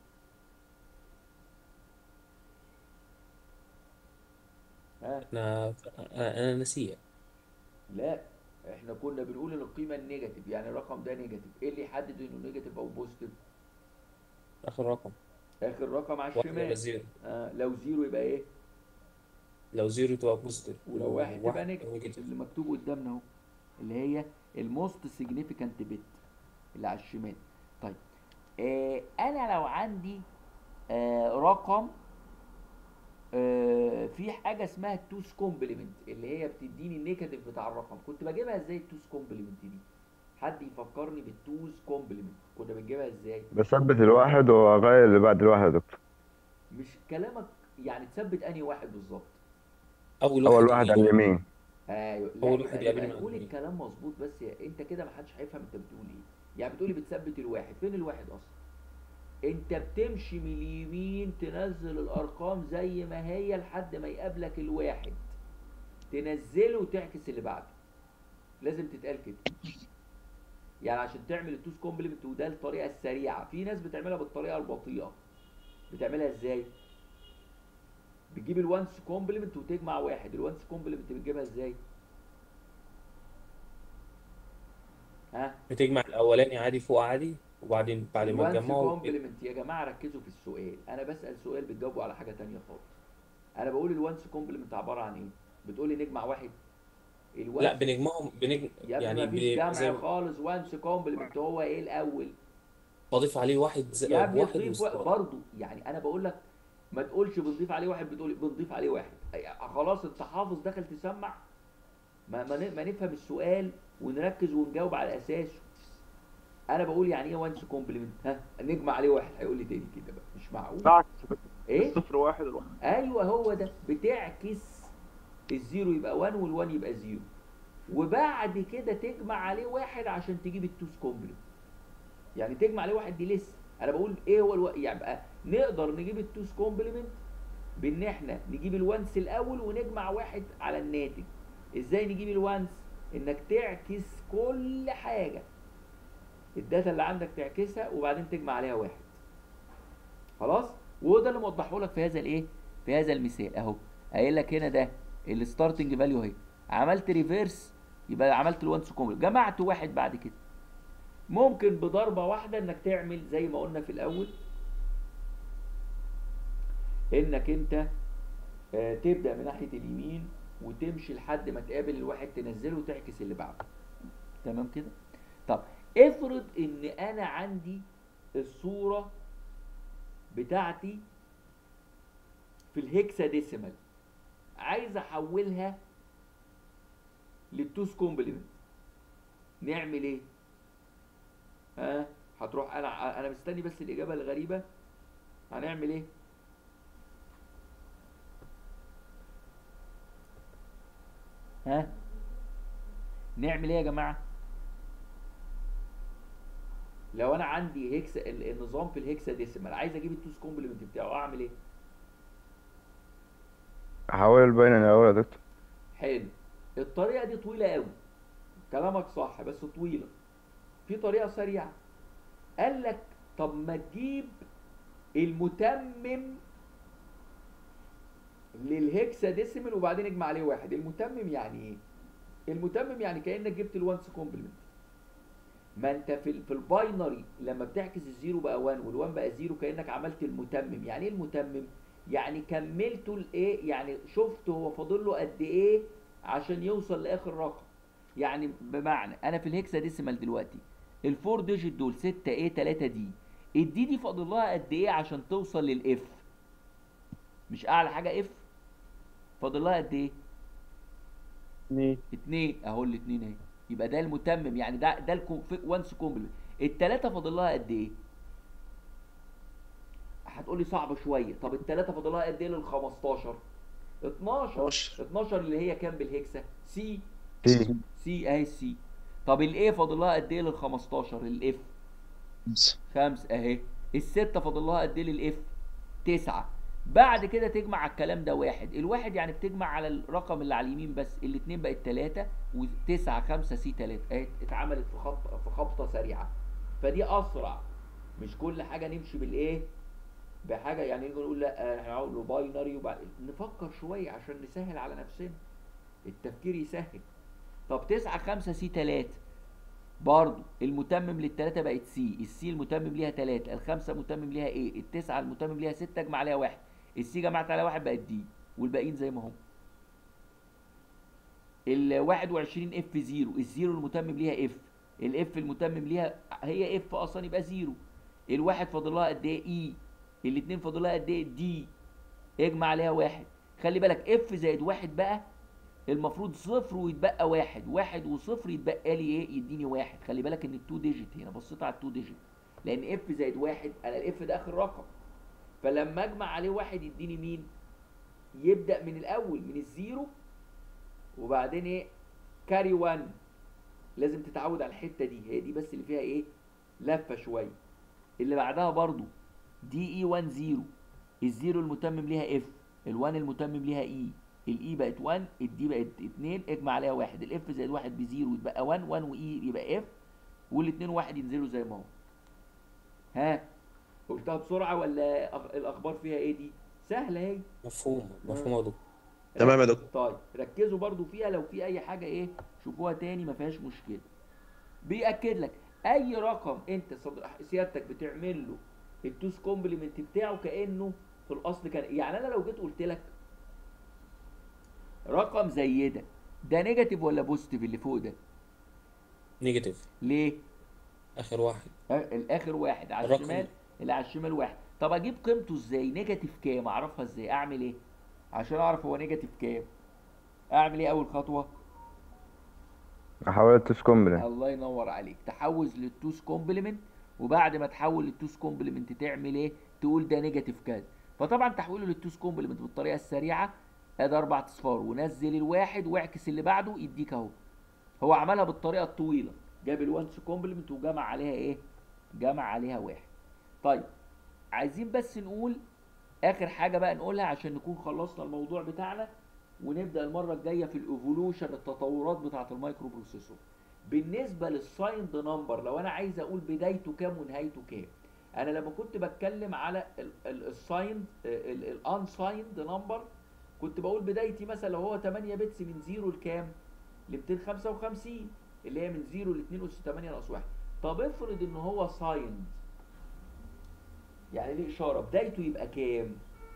ها؟ انا ناسيه. لا، احنا كنا بنقول ان القيمه النيجاتيف يعني الرقم ده نيجاتيف. ايه اللي يحدد انه نيجاتيف او بوزيتيف؟ اخر رقم. اخر رقم على واحد ولا الشمال. زيرو؟ لو زيرو يبقى ايه؟ لو زيرو تبقى بوزيتيف، ولو واحد تبقى وواحد نيجاتيف. نيجاتيف. اللي مكتوب قدامنا اهو، اللي هي الموست سيجنيفيكانت بت اللي على الشمال. طيب انا لو عندي رقم في حاجه اسمها التوز كومبلمنت، اللي هي بتديني النيجاتيف بتاع الرقم. كنت بجيبها ازاي التوز كومبلمنت دي؟ حد يفكرني بالتوز كومبلمنت كنا بنجيبها ازاي؟ بثبت الواحد واغير اللي بعد الواحد يا دكتور. مش كلامك يعني تثبت انهي واحد بالظبط؟ اول اول واحد واحد على يجي. اليمين. ايوه. لا اول واحد يبقى يقابلني على نقول اليمين. الكلام مظبوط، بس انت كده محدش هيفهم انت بتقول ايه. يعني بتقولي بتثبت الواحد، فين الواحد اصلا؟ انت بتمشي من اليمين تنزل الارقام زي ما هي لحد ما يقابلك الواحد، تنزله وتعكس اللي بعده. لازم تتقال كده. يعني عشان تعمل التوز كومبلمنت، وده الطريقه السريعه. في ناس بتعملها بالطريقه البطيئه. بتعملها ازاي؟ بتجيب الوانس كومبلمنت وتجمع واحد. الوانس كومبلمنت بتجيبها ازاي؟ ها؟ بتجمع الاولاني عادي فوق عادي، وبعدين بعد ما الوانس تجمعه كومبلمنت يا جماعه ركزوا في السؤال. انا بسال سؤال بتجاوبوا على حاجه تانية خالص. انا بقول الوانس كومبلمنت عباره عن ايه؟ بتقولي نجمع واحد. لا الوانس بنجمعهم يا ابني يعني مفيش زي جمع ما خالص. وانس كومبلمنت هو ايه الاول؟ بضيف عليه واحد يا ابني بواحد تضيف وستار. برضه. يعني انا بقول لك ما تقولش بنضيف عليه واحد، بتقول بنضيف عليه واحد. خلاص انت حافظ داخل تسمع. ما نفهم السؤال ونركز ونجاوب على اساسه. انا بقول يعني ايه وانس كومبلمنت؟ ها؟ نجمع عليه واحد. هيقول لي تاني كده بقى مش معقول. بعكس ايه؟ الصفر واحد الواحد. ايوه هو ده. بتعكس الزيرو يبقى 1 وال1 يبقى زيرو، وبعد كده تجمع عليه واحد عشان تجيب التوز كومبلمنت. يعني تجمع عليه واحد دي لسه. انا بقول ايه هو يعني بقى نقدر نجيب التوز كومبلمنت بان احنا نجيب الوانس الاول ونجمع واحد على الناتج. ازاي نجيب الوانس؟ انك تعكس كل حاجه، الداتا اللي عندك تعكسها وبعدين تجمع عليها واحد. خلاص. وده اللي موضحه لك في هذا الايه، في هذا المثال اهو. قايل لك هنا ده الستارتنج فاليو اهي. عملت ريفيرس يبقى عملت الوانس كومبلمنت، جمعت واحد بعد كده ممكن بضربة واحدة انك تعمل زي ما قلنا في الاول، انك انت تبدأ من ناحية اليمين وتمشي لحد ما تقابل الواحد تنزله وتعكس اللي بعده. تمام كده؟ طب افرض ان انا عندي الصورة بتاعتي في الهكساديسيمال، عايز احولها للتوس كومبلمنت، نعمل ايه؟ هتروح، انا مستني بس الاجابة الغريبة. هنعمل ايه؟ نعمل ايه يا جماعة؟ لو انا عندي النظام في الهكساديسيمال، عايز اجيب التوس كومبلمنت بتاعه، اعمل ايه؟ احول الباينري الاول يا دكتور. حلو. الطريقة دي طويلة قوي، كلامك صح بس طويلة. في طريقة سريعة، قال لك طب ما تجيب المتمم للهكساديسيمال وبعدين اجمع عليه واحد. المتمم يعني ايه؟ المتمم يعني كأنك جبت الوانس كومبلمنت. ما انت في الباينري لما بتعكس الزيرو بقى 1 والوان بقى زيرو، كأنك عملت المتمم. يعني ايه المتمم؟ يعني كملته الايه، يعني شفت هو فاضل له قد ايه عشان يوصل لاخر رقم. يعني بمعنى انا في الهكساديسيمال دلوقتي الفور ديجيت دول 6 ايه 3 دي، الدي دي فاضل لها قد ايه عشان توصل للاف؟ مش اعلى حاجه اف، فاضل لها قد ايه؟ 2 اهو، الاثنين اهي. يبقى ده المتمم، يعني ده وانس كومبلمنت. الثلاثه فاضل لها قد ايه؟ هتقولي صعب شويه. طب الثلاثه فاضل لها قد ايه لل 15؟ 12. 12 اللي هي كام بالهكسا؟ سي. سي. سي اهي السي. طب الايه فاضل لها قد ايه لل 15 الاف؟ 5 اهي. الستة فاضل لها قد ايه للاف؟ 9. بعد كده تجمع على الكلام ده واحد. الواحد يعني بتجمع على الرقم اللي على اليمين بس، الاتنين بقت 3 و9 5 سي 3 اهي، اتعملت في خبطة سريعة. فدي اسرع. مش كل حاجة نمشي بالايه؟ بحاجة يعني نيجي نقول لا احنا هنقول له باينري وبعد نفكر شوية عشان نسهل على نفسنا. التفكير يسهل. طب 9 5 سي 3 برضو المتمم للتلاتة بقت سي، السي المتمم ليها 3، الخمسة المتمم ليها ايه، التسعة المتمم ليها 6، اجمع عليها واحد، السي جمعت عليها واحد بقت دي، والباقيين زي ما هم. ال 21 اف 0، الزيرو المتمم ليها اف، الاف المتمم ليها هي اف اصلا يبقى زيرو. الواحد فاضل لها قد ايه؟ اي. الاتنين فاضل لها قد ايه؟ دي. اجمع عليها واحد. خلي بالك اف زائد واحد بقى المفروض صفر ويتبقى واحد، واحد وصفر يتبقى لي ايه؟ يديني واحد. خلي بالك ان التو ديجيت هنا، بصيت على التو ديجيت، لان اف زائد واحد انا الاف ده اخر رقم، فلما اجمع عليه واحد يديني مين؟ يبدأ من الاول من الزيرو وبعدين ايه؟ كاري 1. لازم تتعود على الحته دي، هي دي بس اللي فيها ايه؟ لفه شويه. اللي بعدها برضو دي اي 1 0، الزيرو المتمم ليها اف، ال1 المتمم ليها اي، الاي بقت 1، الدي بقت 2، اجمع عليها واحد، الاف زائد واحد بزيرو يبقى 1، 1 واي يبقى اف، والاثنين واحد ينزلوا زي ما هو. ها قلتها بسرعه ولا الاخبار فيها ايه دي؟ سهله اهي. مفهوم مفهوم يا دكتور. تمام يا دكتور. طيب ركزوا برضو فيها، لو في اي حاجه ايه شوفوها تاني ما فيهاش مشكله. بيأكد لك اي رقم انت سيادتك بتعمل له التوس كومبلمنت بتاعه كانه في الاصل كان. يعني انا لو جيت قلت لك رقم زي ده نيجاتيف ولا بوزيتيف اللي فوق ده؟ نيجاتيف. ليه؟ اخر واحد. الاخر واحد على الرقم. الشمال، اللي على الشمال واحد. طب اجيب قيمته ازاي؟ نيجاتيف كام؟ اعرفها ازاي؟ اعمل ايه عشان اعرف هو نيجاتيف كام؟ اعمل ايه اول خطوه؟ احول التوس كومبلمنت. الله ينور عليك، تحوز للتوس كومبلمنت. وبعد ما تحول للتوس كومبلمنت تعمل ايه؟ تقول ده نيجاتيف كذا. فطبعا تحويله للتوس كومبلمنت بالطريقه السريعه، ادي 4 اصفار ونزل الواحد واعكس اللي بعده يديك اهو. هو عملها بالطريقه الطويله، جاب الوانس كومبلمنت وجمع عليها ايه؟ جمع عليها واحد. طيب عايزين بس نقول اخر حاجه بقى نقولها عشان نكون خلصنا الموضوع بتاعنا، ونبدا المره الجايه في الايفولوشن، التطورات بتاعه المايكرو بروسيسور. بالنسبه للسايند نمبر، لو انا عايز اقول بدايته كام ونهايته كام، انا لما كنت بتكلم على السايند الانسايند نمبر كنت بقول بدايتي مثلا لو هو 8 بتس من 0 لكام؟ ل 255، اللي هي من 0 ل 2 اس 8 ناقص 1. طب افرض ان هو سايند، يعني ليه اشاره، بدايته يبقى كام؟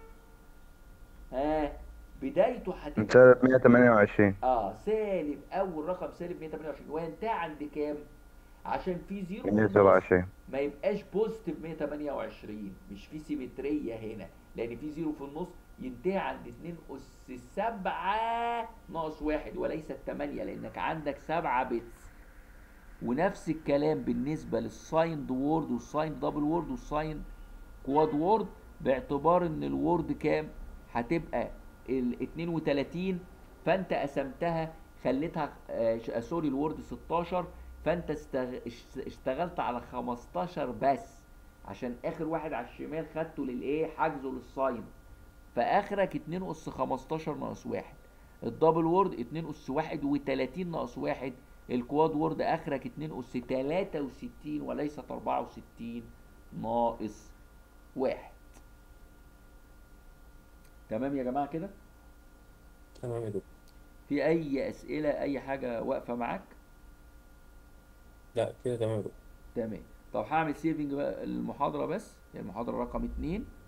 ها، بدايته هتبقى سالب 128. سالب، اول رقم سالب 128 وينتهي عند كام؟ عشان في زيرو في النص 127. ما يبقاش بوزيتيف 128، مش في سيمتريه هنا، لان في زيرو في النص، ينتهي عند 2 اس 7 ناقص 1 وليس 8 لانك عندك 7 بيتس. ونفس الكلام بالنسبه للسايند وورد والسايند دبل وورد والسايند كواد وورد، باعتبار ان الوورد كام؟ هتبقى ال 32، فانت قسمتها خليتها سوري الوورد 16، فانت اشتغلت على 15 بس، عشان اخر واحد على الشمال خدته للايه؟ حجزه للساين، فاخرك 2 اس 15 ناقص 1. الدبل وورد 2 اس 31 ناقص 1. الكواد وورد اخرك 2 اس 63 وليست 64 ناقص 1. تمام يا جماعه كده؟ تمام يا دكتور. في اي اسئله، اي حاجه واقفه معاك؟ لا كده تمام يا دكتور. تمام. طب هعمل سيفنج بقى المحاضره، بس هي المحاضره رقم 2.